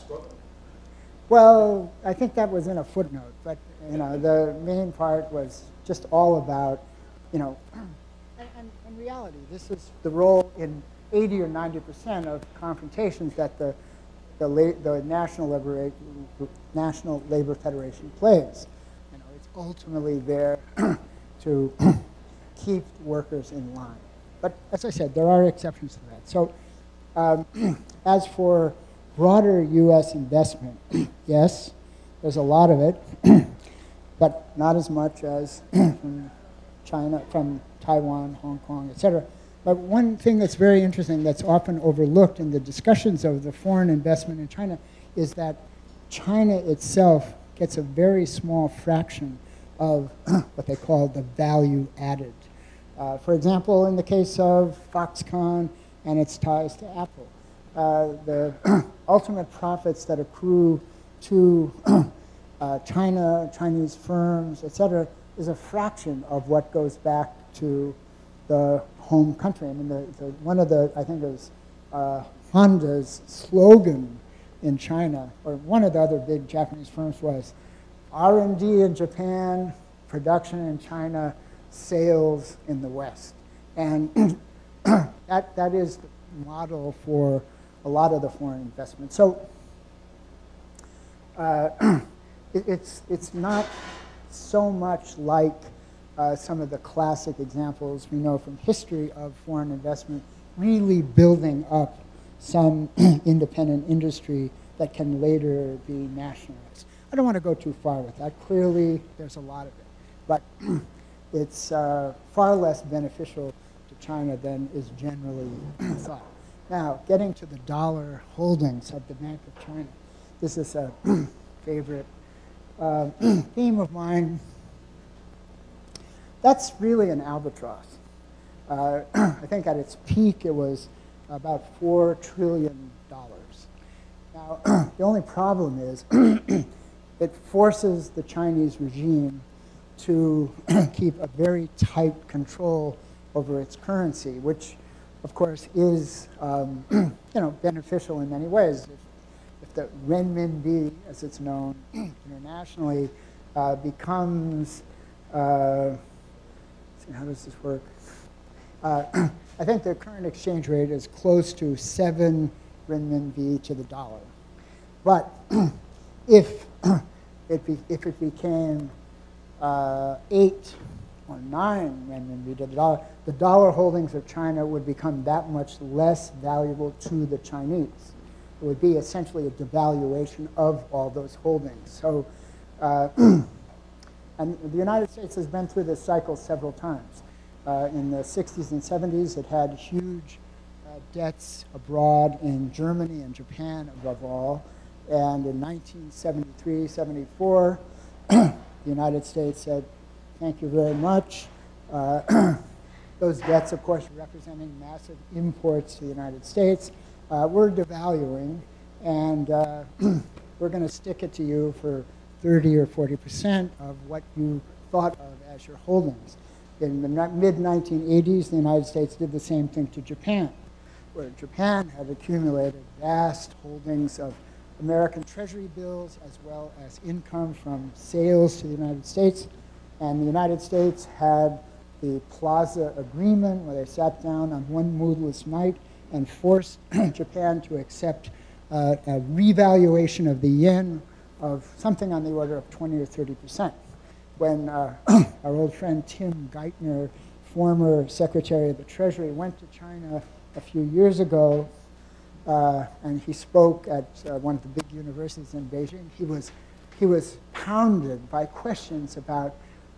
well, I think that was in a footnote, but you know, the main part was just all about, you know, and, and in reality, this is the role in eighty or ninety percent of confrontations that the the, la the National, Libera National Labor Federation plays. You know, it's ultimately there to keep workers in line. But as I said, there are exceptions to that. So um, as for broader U S investment, yes, there's a lot of it, but not as much as from China, from Taiwan, Hong Kong, et cetera. But one thing that's very interesting that's often overlooked in the discussions of the foreign investment in China is that China itself gets a very small fraction of what they call the value added. Uh, for example, in the case of Foxconn and its ties to Apple, uh, the ultimate profits that accrue to uh, China, Chinese firms, et cetera, is a fraction of what goes back to the home country. I mean, the, the, one of the, I think it was uh, Honda's slogan in China, or one of the other big Japanese firms was R and D in Japan, production in China, sales in the West. And that, that is the model for a lot of the foreign investment. So uh, it, it's, it's not so much like uh, some of the classic examples we know from history of foreign investment really building up some independent industry that can later be nationalized. I don't want to go too far with that. Clearly, there's a lot of it. But it's uh, far less beneficial to China than is generally thought. Now, getting to the dollar holdings of the Bank of China. This is a favorite uh, theme of mine. That's really an albatross. Uh, I think at its peak it was about four trillion dollars. Now, the only problem is it forces the Chinese regime to keep a very tight control over its currency, which, of course, is um, you know, beneficial in many ways. If, if the renminbi, as it's known internationally, uh, becomes, uh, let's see, how does this work? Uh, I think the current exchange rate is close to seven renminbi to the dollar. But if it, be, if it became uh, eight or nine renminbi to the dollar, the dollar holdings of China would become that much less valuable to the Chinese. It would be essentially a devaluation of all those holdings. So, uh, and the United States has been through this cycle several times. Uh, in the sixties and seventies, it had huge uh, debts abroad in Germany and Japan above all. And in nineteen seventy-three, seventy-four, the United States said, thank you very much. Uh, those debts, of course, representing massive imports to the United States, uh, we're devaluing, and uh, we're going to stick it to you for thirty or forty percent of what you thought of as your holdings. In the mid nineteen eighties, the United States did the same thing to Japan, where Japan had accumulated vast holdings of American Treasury bills as well as income from sales to the United States. And the United States had the Plaza Agreement, where they sat down on one moodless night and forced Japan to accept uh, a revaluation of the yen of something on the order of twenty or thirty percent. When uh, our old friend Tim Geithner, former Secretary of the Treasury, went to China a few years ago, uh, and he spoke at uh, one of the big universities in Beijing, he was, he was pounded by questions about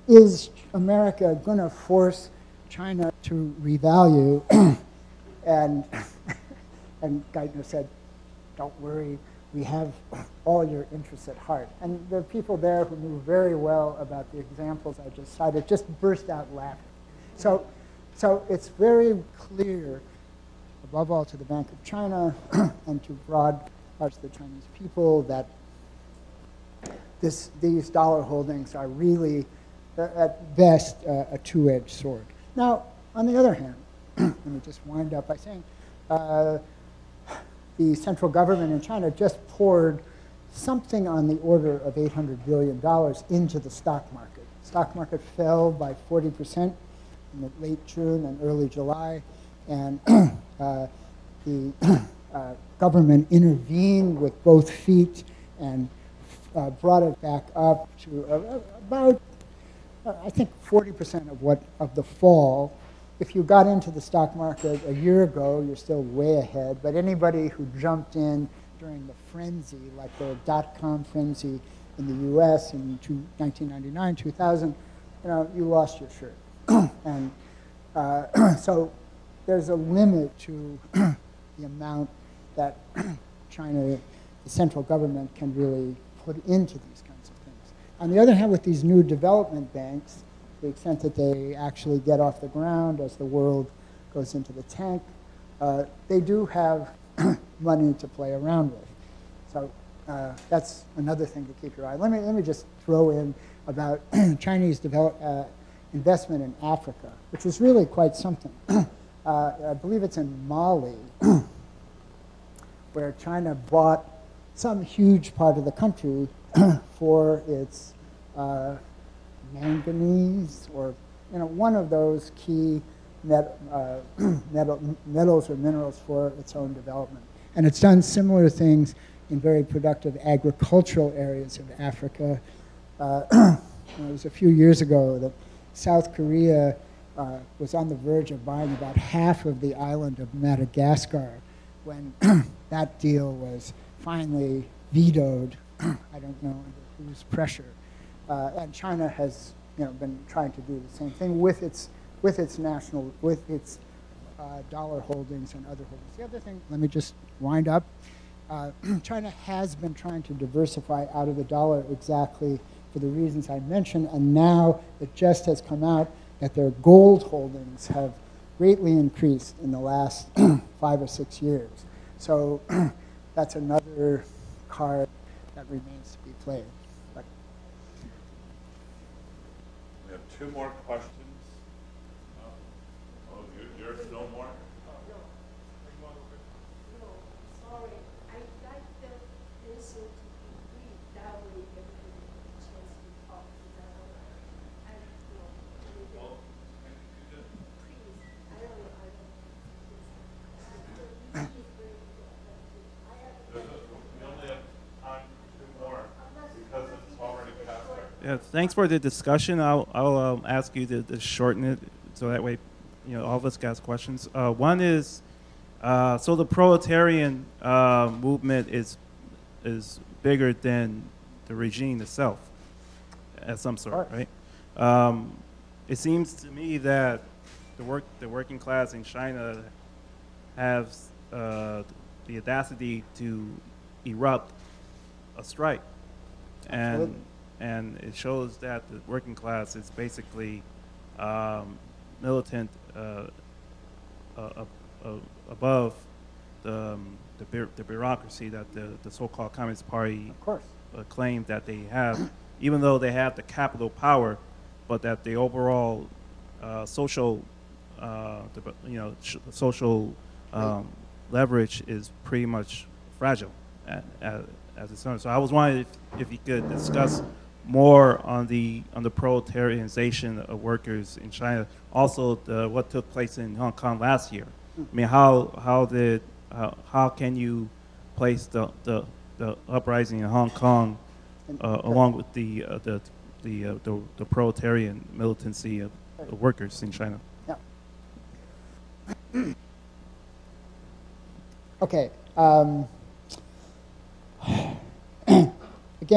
is America going to force China to revalue? and and Geithner said, don't worry, we have all your interests at heart. And the people there who knew very well about the examples I just cited just burst out laughing. So, so it's very clear, above all to the Bank of China and to broad parts of the Chinese people, that this, these dollar holdings are really, uh, at best, uh, a two-edged sword. Now, on the other hand, let me just wind up by saying, uh, the central government in China just poured something on the order of eight hundred billion dollars into the stock market. The stock market fell by forty percent in the late June and early July, and uh, the uh, government intervened with both feet and uh, brought it back up to uh, about, uh, I think, forty percent of what of the fall. If you got into the stock market a year ago, you're still way ahead. But anybody who jumped in during the frenzy, like the dot-com frenzy in the U S in nineteen ninety-nine, two thousand, you know, you lost your shirt. and uh, so there's a limit to the amount that China, the central government, can really put into these kinds of things. On the other hand, with these new development banks, the extent that they actually get off the ground as the world goes into the tank, uh, they do have money to play around with. So uh, that's another thing to keep your eye. Let me, let me just throw in about Chinese develop, uh, investment in Africa, which is really quite something. uh, I believe it's in Mali, where China bought some huge part of the country for its uh, manganese, or you know, one of those key met, uh, metal, metals or minerals for its own development. And it's done similar things in very productive agricultural areas of Africa. Uh, it was a few years ago that South Korea uh, was on the verge of buying about half of the island of Madagascar when that deal was finally vetoed, I don't know under whose pressure. Uh, and China has, you know, been trying to do the same thing with its, with its national, with its uh, dollar holdings and other holdings. The other thing, let me just wind up. Uh, China has been trying to diversify out of the dollar exactly for the reasons I mentioned, and now it just has come out that their gold holdings have greatly increased in the last five or six years. So that's another card that remains to be played. But We have two more questions. Oh, you- yours, no more? Sorry, I like the answer to be brief. That way everybody gets a chance to talk. Is that all right? I, you know, maybe- Well, can you just- please, I don't know, I don't. It's- it's very good. I have- there's a- We only have time for two more because it's already past our. Yeah, thanks for the discussion. I'll, I'll um, ask you to, to shorten it so that way, you know, all of us can ask questions. Uh, one is, uh, so the proletarian uh, movement is is bigger than the regime itself, at some sort, right? Um, it seems to me that the work the working class in China has uh, the audacity to erupt a strike, and. Absolutely. And it shows that the working class is basically um, militant uh, uh, uh, above the, um, the, bu the bureaucracy that the, the so-called Communist Party of course. uh, claim that they have, even though they have the capital power, but that the overall uh, social, uh, the, you know, sh social um, leverage is pretty much fragile at, at, as it's done. So I was wondering if, if you could discuss more on the on the proletarianization of workers in China. Also, the, what took place in Hong Kong last year. I mean, how how did how, how can you place the, the the uprising in Hong Kong uh, along with the uh, the the, uh, the the proletarian militancy of, of workers in China? Yeah. Okay. Um, again,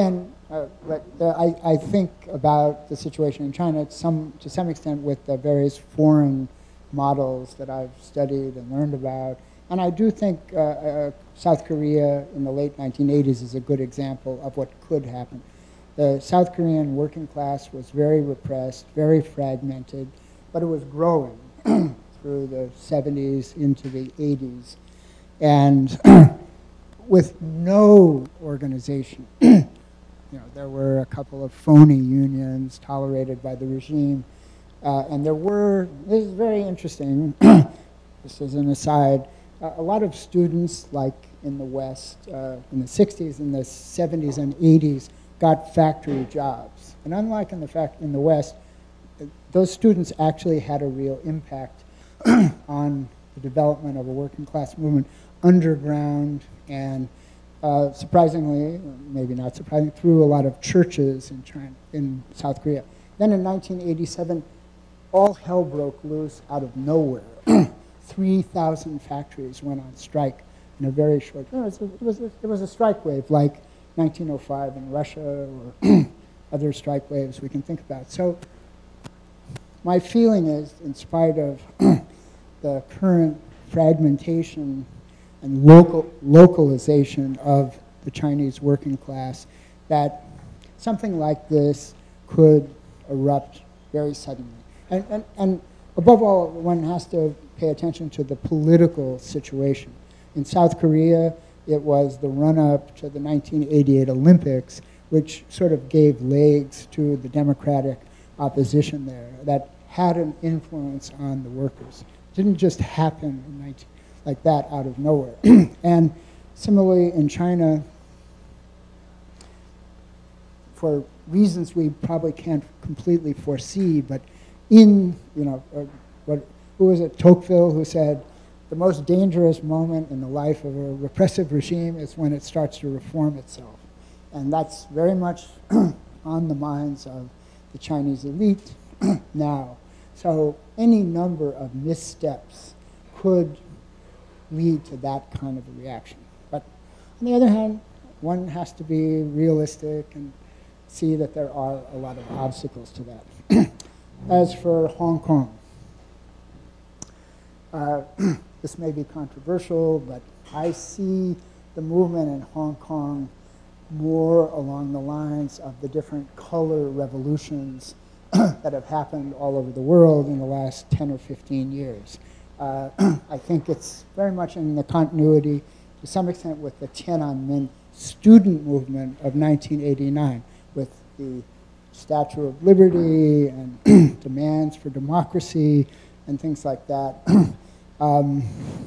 Uh, but uh, I, I think about the situation in China to some, to some extent with the various foreign models that I've studied and learned about. And I do think uh, uh, South Korea in the late nineteen eighties is a good example of what could happen. The South Korean working class was very repressed, very fragmented, but it was growing through the seventies into the eighties. And with no organization. You know, there were a couple of phony unions tolerated by the regime. Uh, and there were, this is very interesting, just as an aside, uh, a lot of students, like in the West, uh, in the sixties, in the seventies and eighties, got factory jobs. And unlike in the, fact, in the West, those students actually had a real impact on the development of a working class movement, underground and Uh, surprisingly, maybe not surprising, through a lot of churches in China, in South Korea. Then in nineteen eighty-seven, all hell broke loose out of nowhere. three thousand factories went on strike in a very short time. It was a, it was a, it was a strike wave like nineteen oh five in Russia or other strike waves we can think about. So my feeling is, in spite of the current fragmentation and local, localization of the Chinese working class, that something like this could erupt very suddenly. And, and, and above all, one has to pay attention to the political situation. In South Korea, it was the run-up to the nineteen eighty-eight Olympics, which sort of gave legs to the democratic opposition there, that had an influence on the workers. It didn't just happen in nineteen like that out of nowhere. And similarly in China, for reasons we probably can't completely foresee, but in, you know, uh, what, who was it, Tocqueville, who said, the most dangerous moment in the life of a repressive regime is when it starts to reform itself. And that's very much on the minds of the Chinese elite now. So any number of missteps could lead to that kind of a reaction. But on the other hand, one has to be realistic and see that there are a lot of obstacles to that. As for Hong Kong, uh, this may be controversial, but I see the movement in Hong Kong more along the lines of the different color revolutions that have happened all over the world in the last ten or fifteen years. Uh, I think it's very much in the continuity, to some extent, with the Tiananmen student movement of nineteen eighty-nine, with the Statue of Liberty and demands for democracy and things like that. um,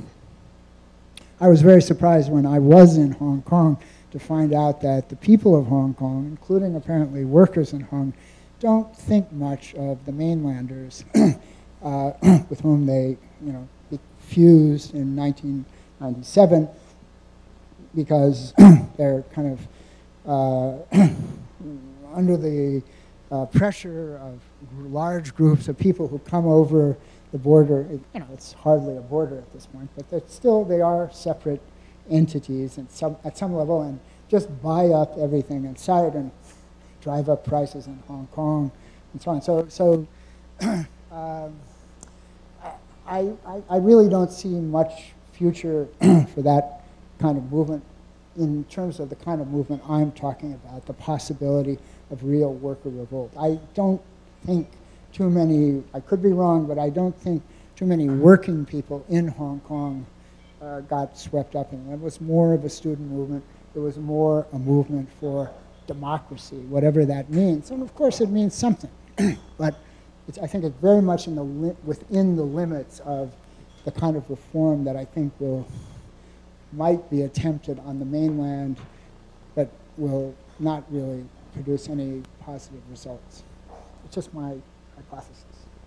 I was very surprised when I was in Hong Kong to find out that the people of Hong Kong, including apparently workers in Hong Kong, don't think much of the mainlanders uh, with whom they, you know, fused in nineteen ninety-seven, because they're kind of uh, under the uh, pressure of large groups of people who come over the border. It, you know, it's hardly a border at this point, but they're still, they are separate entities at some, at some level, and just buy up everything inside and drive up prices in Hong Kong and so on. So, so um, I, I, I really don't see much future for that kind of movement in terms of the kind of movement I'm talking about, the possibility of real worker revolt. I don't think too many, I could be wrong, but I don't think too many working people in Hong Kong uh, got swept up in it. It was more of a student movement. It was more a movement for democracy, whatever that means. And of course it means something, but it's, I think it's very much in the li within the limits of the kind of reform that I think will, might be attempted on the mainland, but will not really produce any positive results. It's just my hypothesis.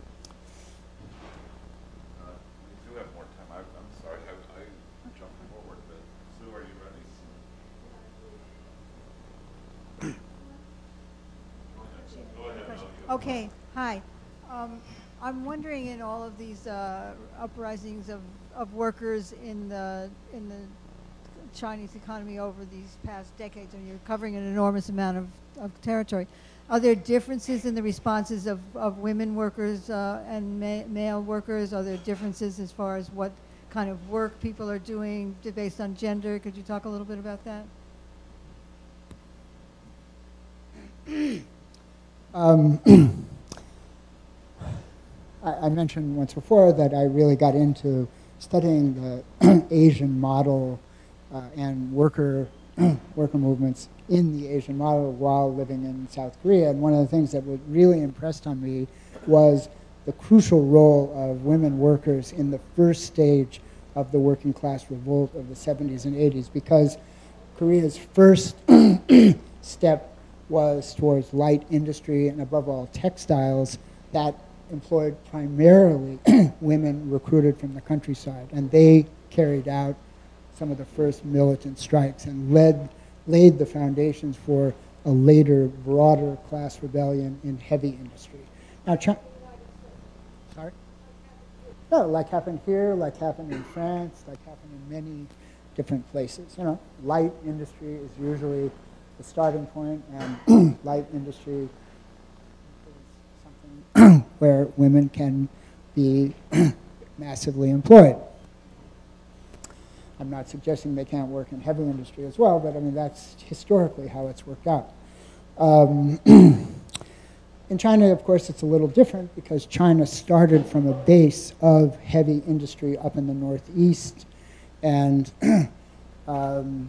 Uh, we do have more time. I, I'm sorry, I, I jumped forward, but Sue, are you ready? Go ahead. Go ahead. Okay, hi. Um, I'm wondering, in all of these uh, uprisings of, of workers in the in the Chinese economy over these past decades, and you're covering an enormous amount of, of territory. Are there differences in the responses of, of women workers uh, and ma male workers? Are there differences as far as what kind of work people are doing based on gender? Could you talk a little bit about that? Um, I, I mentioned once before that I really got into studying the Asian model uh, and worker worker movements in the Asian model while living in South Korea. And one of the things that was really impressed on me was the crucial role of women workers in the first stage of the working class revolt of the seventies and eighties, because Korea's first step was towards light industry and above all textiles that employed primarily women recruited from the countryside. And they carried out some of the first militant strikes and led, laid the foundations for a later, broader class rebellion in heavy industry. Now, China, sorry? No, like happened here, like happened in France, like happened in many different places. You know, light industry is usually the starting point, and light industry is something where women can be massively employed. I'm not suggesting they can't work in heavy industry as well, but I mean, that's historically how it's worked out. Um, in China, of course, it's a little different because China started from a base of heavy industry up in the northeast, and um,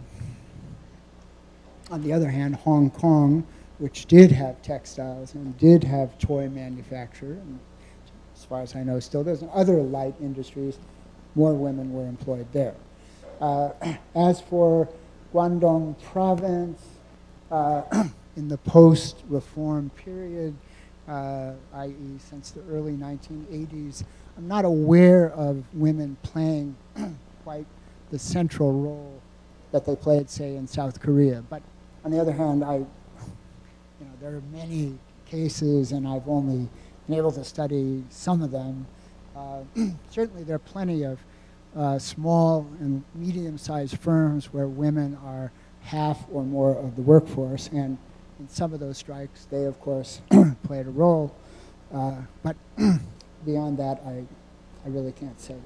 on the other hand, Hong Kong, which did have textiles and did have toy manufacture, and as far as I know still does, and other light industries, more women were employed there. Uh, as for Guangdong province, uh, in the post-reform period, uh, that is since the early nineteen eighties, I'm not aware of women playing quite the central role that they played, say, in South Korea. But on the other hand, I, you know, there are many cases, and I've only been able to study some of them. Uh, certainly, there are plenty of Uh, small and medium-sized firms where women are half or more of the workforce, and in some of those strikes, they, of course, played a role. Uh, but beyond that, I, I really can't say.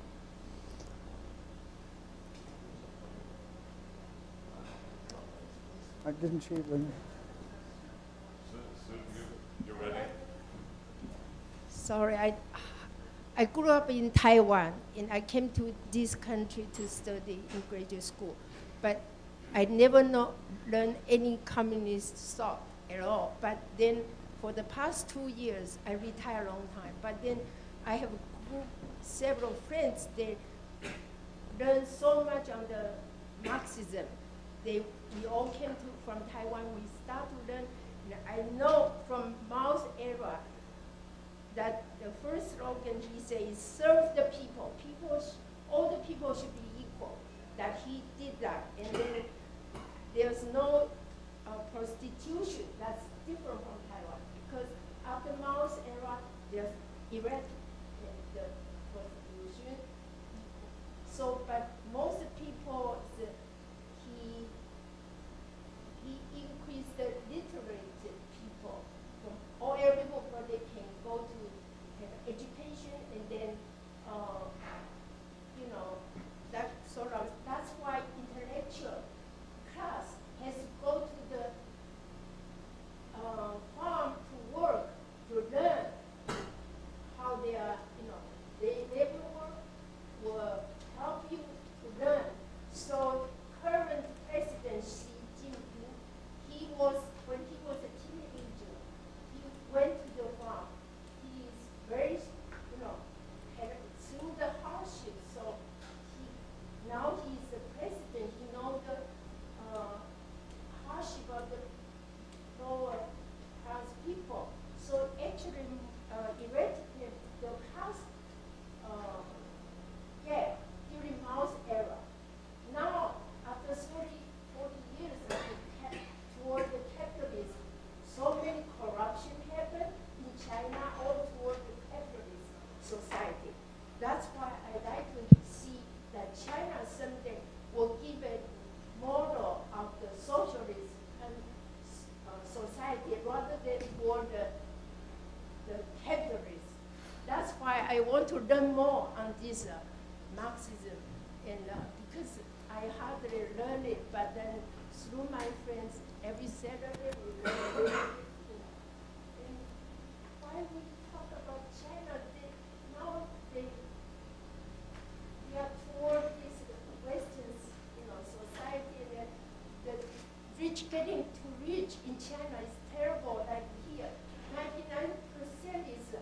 Uh, didn't she? When, Sue, you, you ready? Sorry, I, I grew up in Taiwan, and I came to this country to study in graduate school. But I never know, learned any communist thought at all. But then for the past two years, I retired a long time. But then I have group, several friends, they learned so much on the Marxism. They, we all came to, from Taiwan, we start to learn. And I know from Mao's era, that the first slogan he says, serve the people. People, sh all the people should be equal. That he did that. And then there's no uh, prostitution. That's different from Taiwan. Because after Mao's era, there's eradicated the prostitution. So, but most people, the, he, he increased the literate people from all everywhere where they can go to have education, and then, uh, you know, that sort of, that's why intellectual class has to go to the uh, farm to work, to learn how they are, you know, they labor work will help you to learn them for the, the capitalists. That's why I want to learn more on this uh, Marxism, and uh, because I hardly learn it, but then through my friends, every Saturday we learn it. And why we talk about China, they, now they, we are toward this Western, you know, society, and the rich getting too rich in China is terrible. Like here, ninety-nine percent is uh,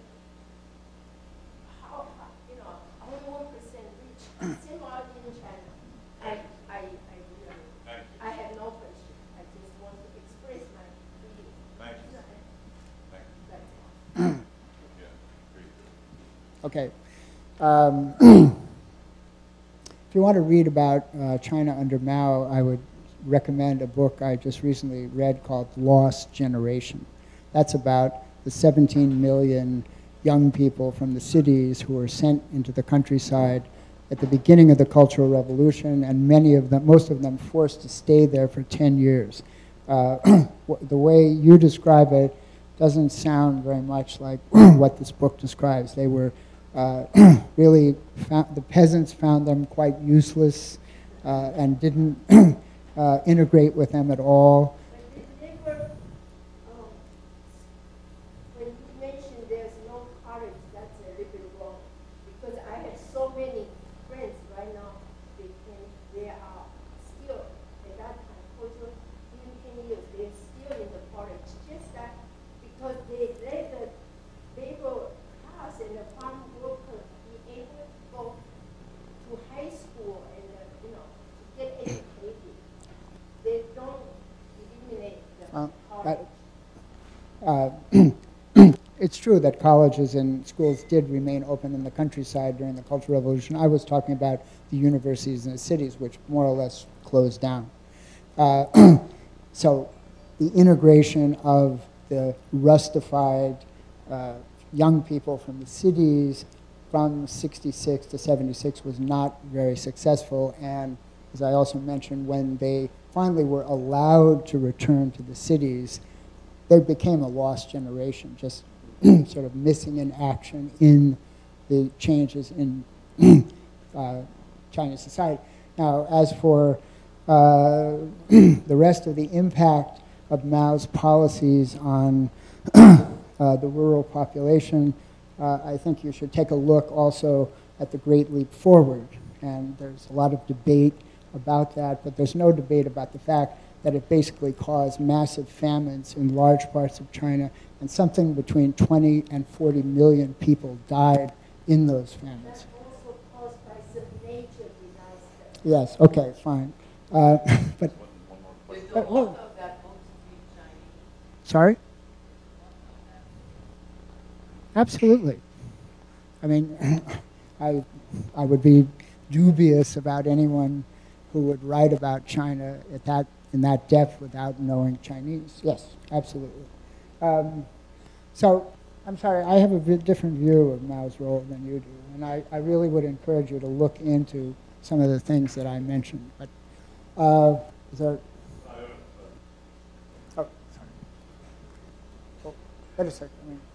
how, you know, only one percent rich. Same out in China. I, I, I really, Thank you. I have no question. I just want to express my feeling. Thank you. Thank you. That's all. Yeah, agree. Okay. Um, if you want to read about uh, China under Mao, I would recommend a book I just recently read called Lost Generation. That's about the seventeen million young people from the cities who were sent into the countryside at the beginning of the Cultural Revolution, and many of them, most of them forced to stay there for ten years. Uh, the way you describe it doesn't sound very much like what this book describes. They were uh, really, found, the peasants found them quite useless uh, and didn't uh, integrate with them at all. But they never, um, when you mentioned there's no college, that's a little bit wrong. Because I have so many friends right now, they, can, they are still, at that time, cultural, in ten years, they're still in the college. Just that because they let the labor class and the farm worker be able to go to high school and, uh, you know, to get educated. They don't eliminate the Uh, college. that- uh, it's true that colleges and schools did remain open in the countryside during the Cultural Revolution. I was talking about the universities in the cities, which more or less closed down. Uh, so the integration of the rustified uh, young people from the cities from sixty-six to seventy-six was not very successful. And as I also mentioned, when they finally were allowed to return to the cities, they became a lost generation, just sort of missing in action in the changes in uh, Chinese society. Now, as for uh, the rest of the impact of Mao's policies on uh, the rural population, uh, I think you should take a look also at the Great Leap Forward. And there's a lot of debate about that, but there's no debate about the fact that it basically caused massive famines in large parts of China, and something between twenty and forty million people died in those famines. That's also caused by some nature disaster. Yes, okay, fine. Uh, but, One more Is question. the author of that book to speak Chinese? sorry? Absolutely. I mean, I, I would be dubious about anyone who would write about China at that, in that depth without knowing Chinese. Yes, absolutely. Um, so, I'm sorry, I have a bit different view of Mao's role than you do, and I, I really would encourage you to look into some of the things that I mentioned. But uh, is there? Oh, sorry. Oh, wait a second. I mean,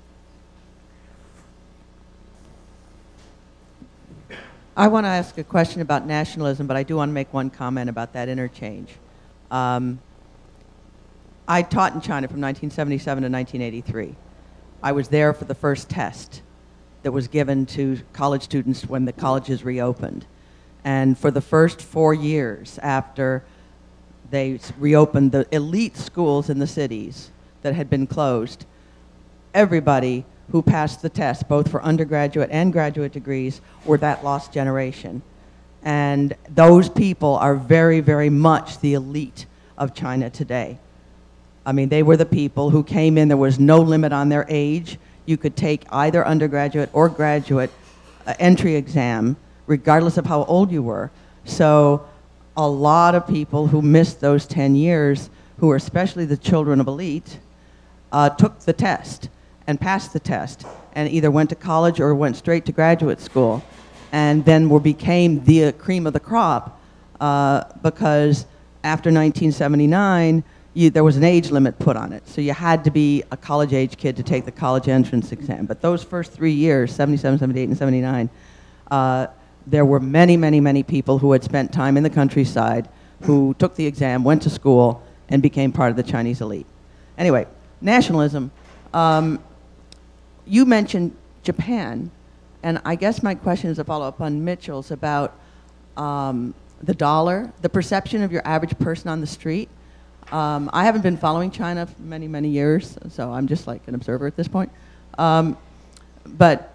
I want to ask a question about nationalism, but I do want to make one comment about that interchange. Um, I taught in China from nineteen seventy-seven to nineteen eighty-three. I was there for the first test that was given to college students when the colleges reopened. And for the first four years after they reopened the elite schools in the cities that had been closed, everybody who passed the test, both for undergraduate and graduate degrees, were that lost generation. And those people are very, very much the elite of China today. I mean, they were the people who came in, there was no limit on their age. You could take either undergraduate or graduate uh, entry exam, regardless of how old you were. So a lot of people who missed those ten years, who were especially the children of elite, uh, took the test and passed the test and either went to college or went straight to graduate school, and then were became the cream of the crop uh, because after nineteen seventy-nine, you, there was an age limit put on it. So you had to be a college-age kid to take the college entrance exam. But those first three years, seventy-seven, seventy-eight, and seventy-nine, uh, there were many, many, many people who had spent time in the countryside who took the exam, went to school, and became part of the Chinese elite. Anyway, nationalism. Um, you mentioned Japan, and I guess my question is a follow-up on Mitchell's about um, the dollar, the perception of your average person on the street. Um, I haven't been following China for many, many years, so I'm just like an observer at this point. Um, but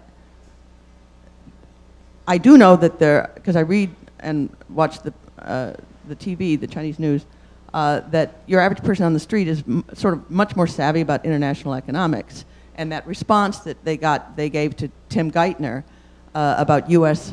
I do know that there, because I read and watch the, uh, the T V, the Chinese news, uh, that your average person on the street is m sort of much more savvy about international economics. And that response that they got, they gave to Tim Geithner uh, about U S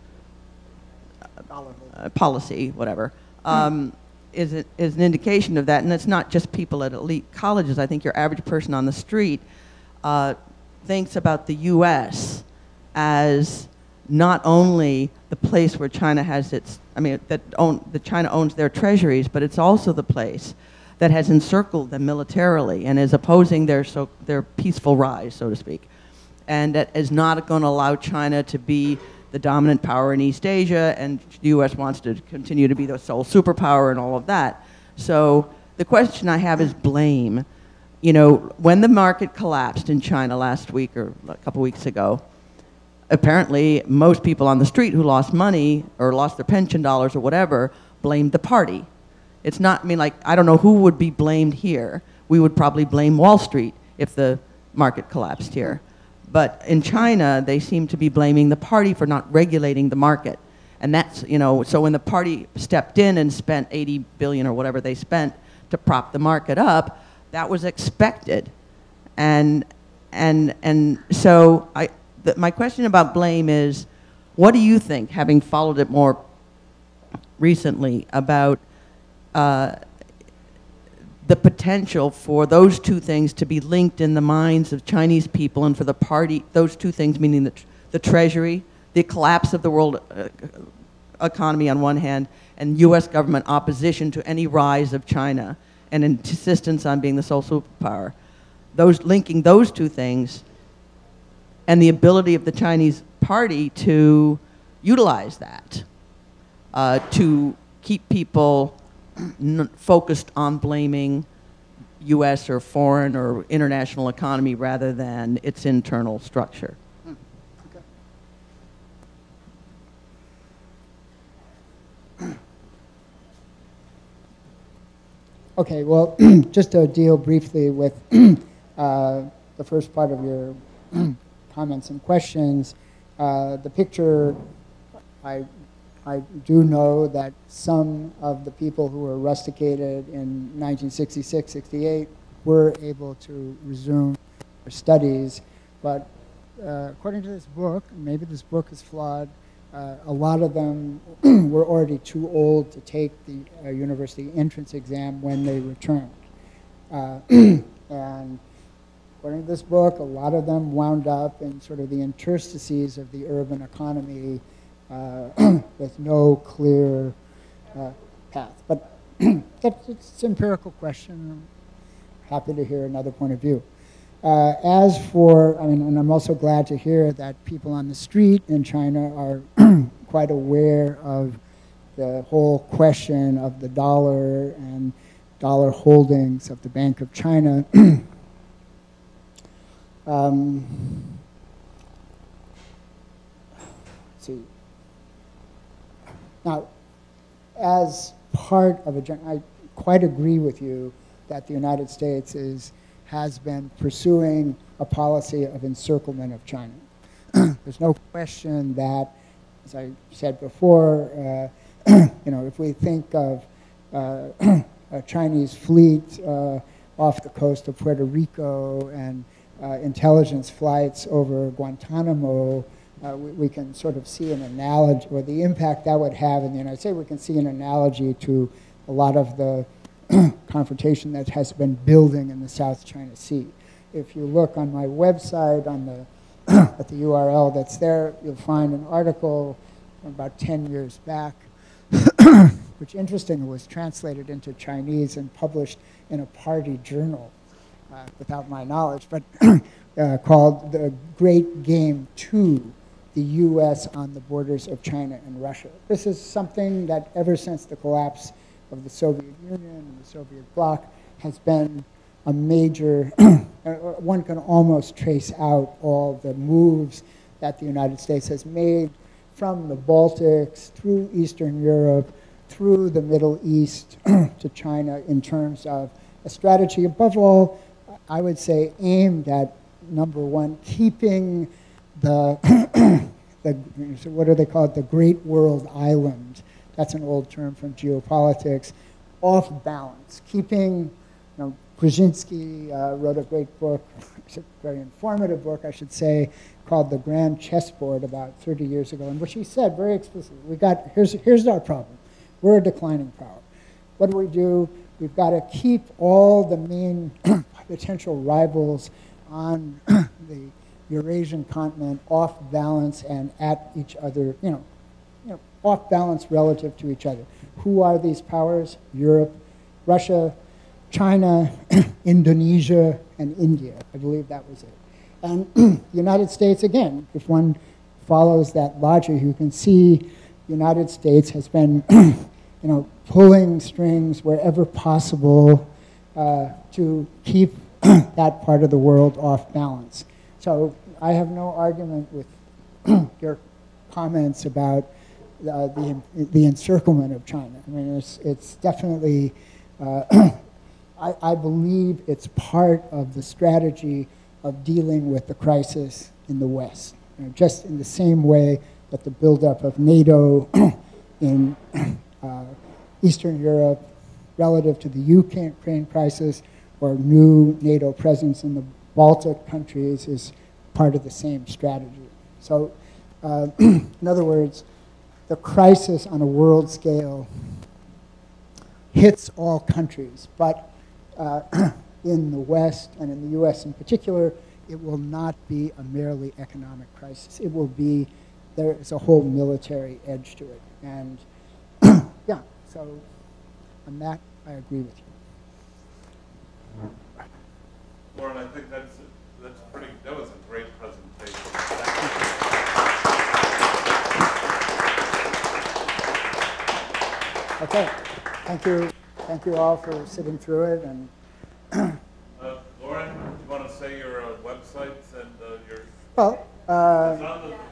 uh, policy, whatever, um, is, it, is an indication of that. And it's not just people at elite colleges. I think your average person on the street uh, thinks about the U S as not only the place where China has its, I mean, that, own, that China owns their treasuries, but it's also the place that has encircled them militarily and is opposing their, so, their peaceful rise, so to speak, and that is not going to allow China to be the dominant power in East Asia, and the U S wants to continue to be the sole superpower and all of that. So the question I have is blame. You know, when the market collapsed in China last week or a couple weeks ago, apparently most people on the street who lost money or lost their pension dollars or whatever blamed the party. It's not, I mean, like, I don't know who would be blamed here. We would probably blame Wall Street if the market collapsed here. But in China, they seem to be blaming the party for not regulating the market. And that's, you know, so when the party stepped in and spent eighty billion or whatever they spent to prop the market up, that was expected. And, and, and so I, the, my question about blame is, what do you think, having followed it more recently, about Uh, the potential for those two things to be linked in the minds of Chinese people, and for the party, those two things meaning the, tr the treasury, the collapse of the world uh, economy on one hand, and U S government opposition to any rise of China and insistence on being the sole superpower. Those, linking those two things and the ability of the Chinese party to utilize that uh, to keep people N focused on blaming U S or foreign or international economy rather than its internal structure. Hmm. Okay. Okay, well, just to deal briefly with uh, the first part of your comments and questions, uh, the picture, I I do know that some of the people who were rusticated in nineteen sixty-six, sixty-eight were able to resume their studies, but uh, according to this book, maybe this book is flawed, uh, a lot of them were already too old to take the uh, university entrance exam when they returned. Uh, and according to this book, a lot of them wound up in sort of the interstices of the urban economy, Uh, with no clear uh, path. But it's, it's an empirical question. I'm happy to hear another point of view. Uh, as for, I mean, and I'm also glad to hear that people on the street in China are quite aware of the whole question of the dollar and dollar holdings of the Bank of China. um, let's see. Now, as part of a, I quite agree with you that the United States is, has been pursuing a policy of encirclement of China. There's no question that, as I said before, uh, you know, if we think of uh, a Chinese fleet uh, off the coast of Puerto Rico and uh, intelligence flights over Guantanamo, Uh, we, we can sort of see an analogy, or the impact that would have in the United States. We can see an analogy to a lot of the confrontation that has been building in the South China Sea. If you look on my website, on the at the U R L that's there, you'll find an article from about ten years back which interestingly was translated into Chinese and published in a party journal, uh, without my knowledge, but uh, called The Great Game two, the U S on the Borders of China and Russia. This is something that ever since the collapse of the Soviet Union and the Soviet bloc has been a major, one can almost trace out all the moves that the United States has made from the Baltics, through Eastern Europe, through the Middle East to China in terms of a strategy, above all, I would say, aimed at, number one, keeping the, the what do they call it, the Great World Island, that's an old term from geopolitics, off balance, keeping, you know, Brzezinski uh, wrote a great book, a very informative book, I should say, called The Grand Chessboard about thirty years ago, in which he said very explicitly, we got, here's, here's our problem. We're a declining power. What do we do? We've got to keep all the main potential rivals on the Eurasian continent off balance and at each other, you know, you know, off balance relative to each other. Who are these powers? Europe, Russia, China, Indonesia, and India. I believe that was it. And the United States, again, if one follows that logic, you can see the United States has been, you know, pulling strings wherever possible uh, to keep that part of the world off balance. So I have no argument with your comments about uh, the, the encirclement of China. I mean, it's, it's definitely, uh, I, I believe it's part of the strategy of dealing with the crisis in the West. You know, just in the same way that the buildup of NATO in uh, Eastern Europe relative to the Ukraine crisis, or new NATO presence in the Baltic countries, is part of the same strategy. So, uh, in other words, the crisis on a world scale hits all countries, but uh, in the West, and in the U S in particular, it will not be a merely economic crisis. It will be, there is a whole military edge to it. And yeah, so on that, I agree with you. Loren, I think that's, that's pretty, that was a great presentation. Okay, thank you. Thank you all for sitting through it. And uh, Loren, do you want to say your uh, websites and uh, your... well, uh, it's on the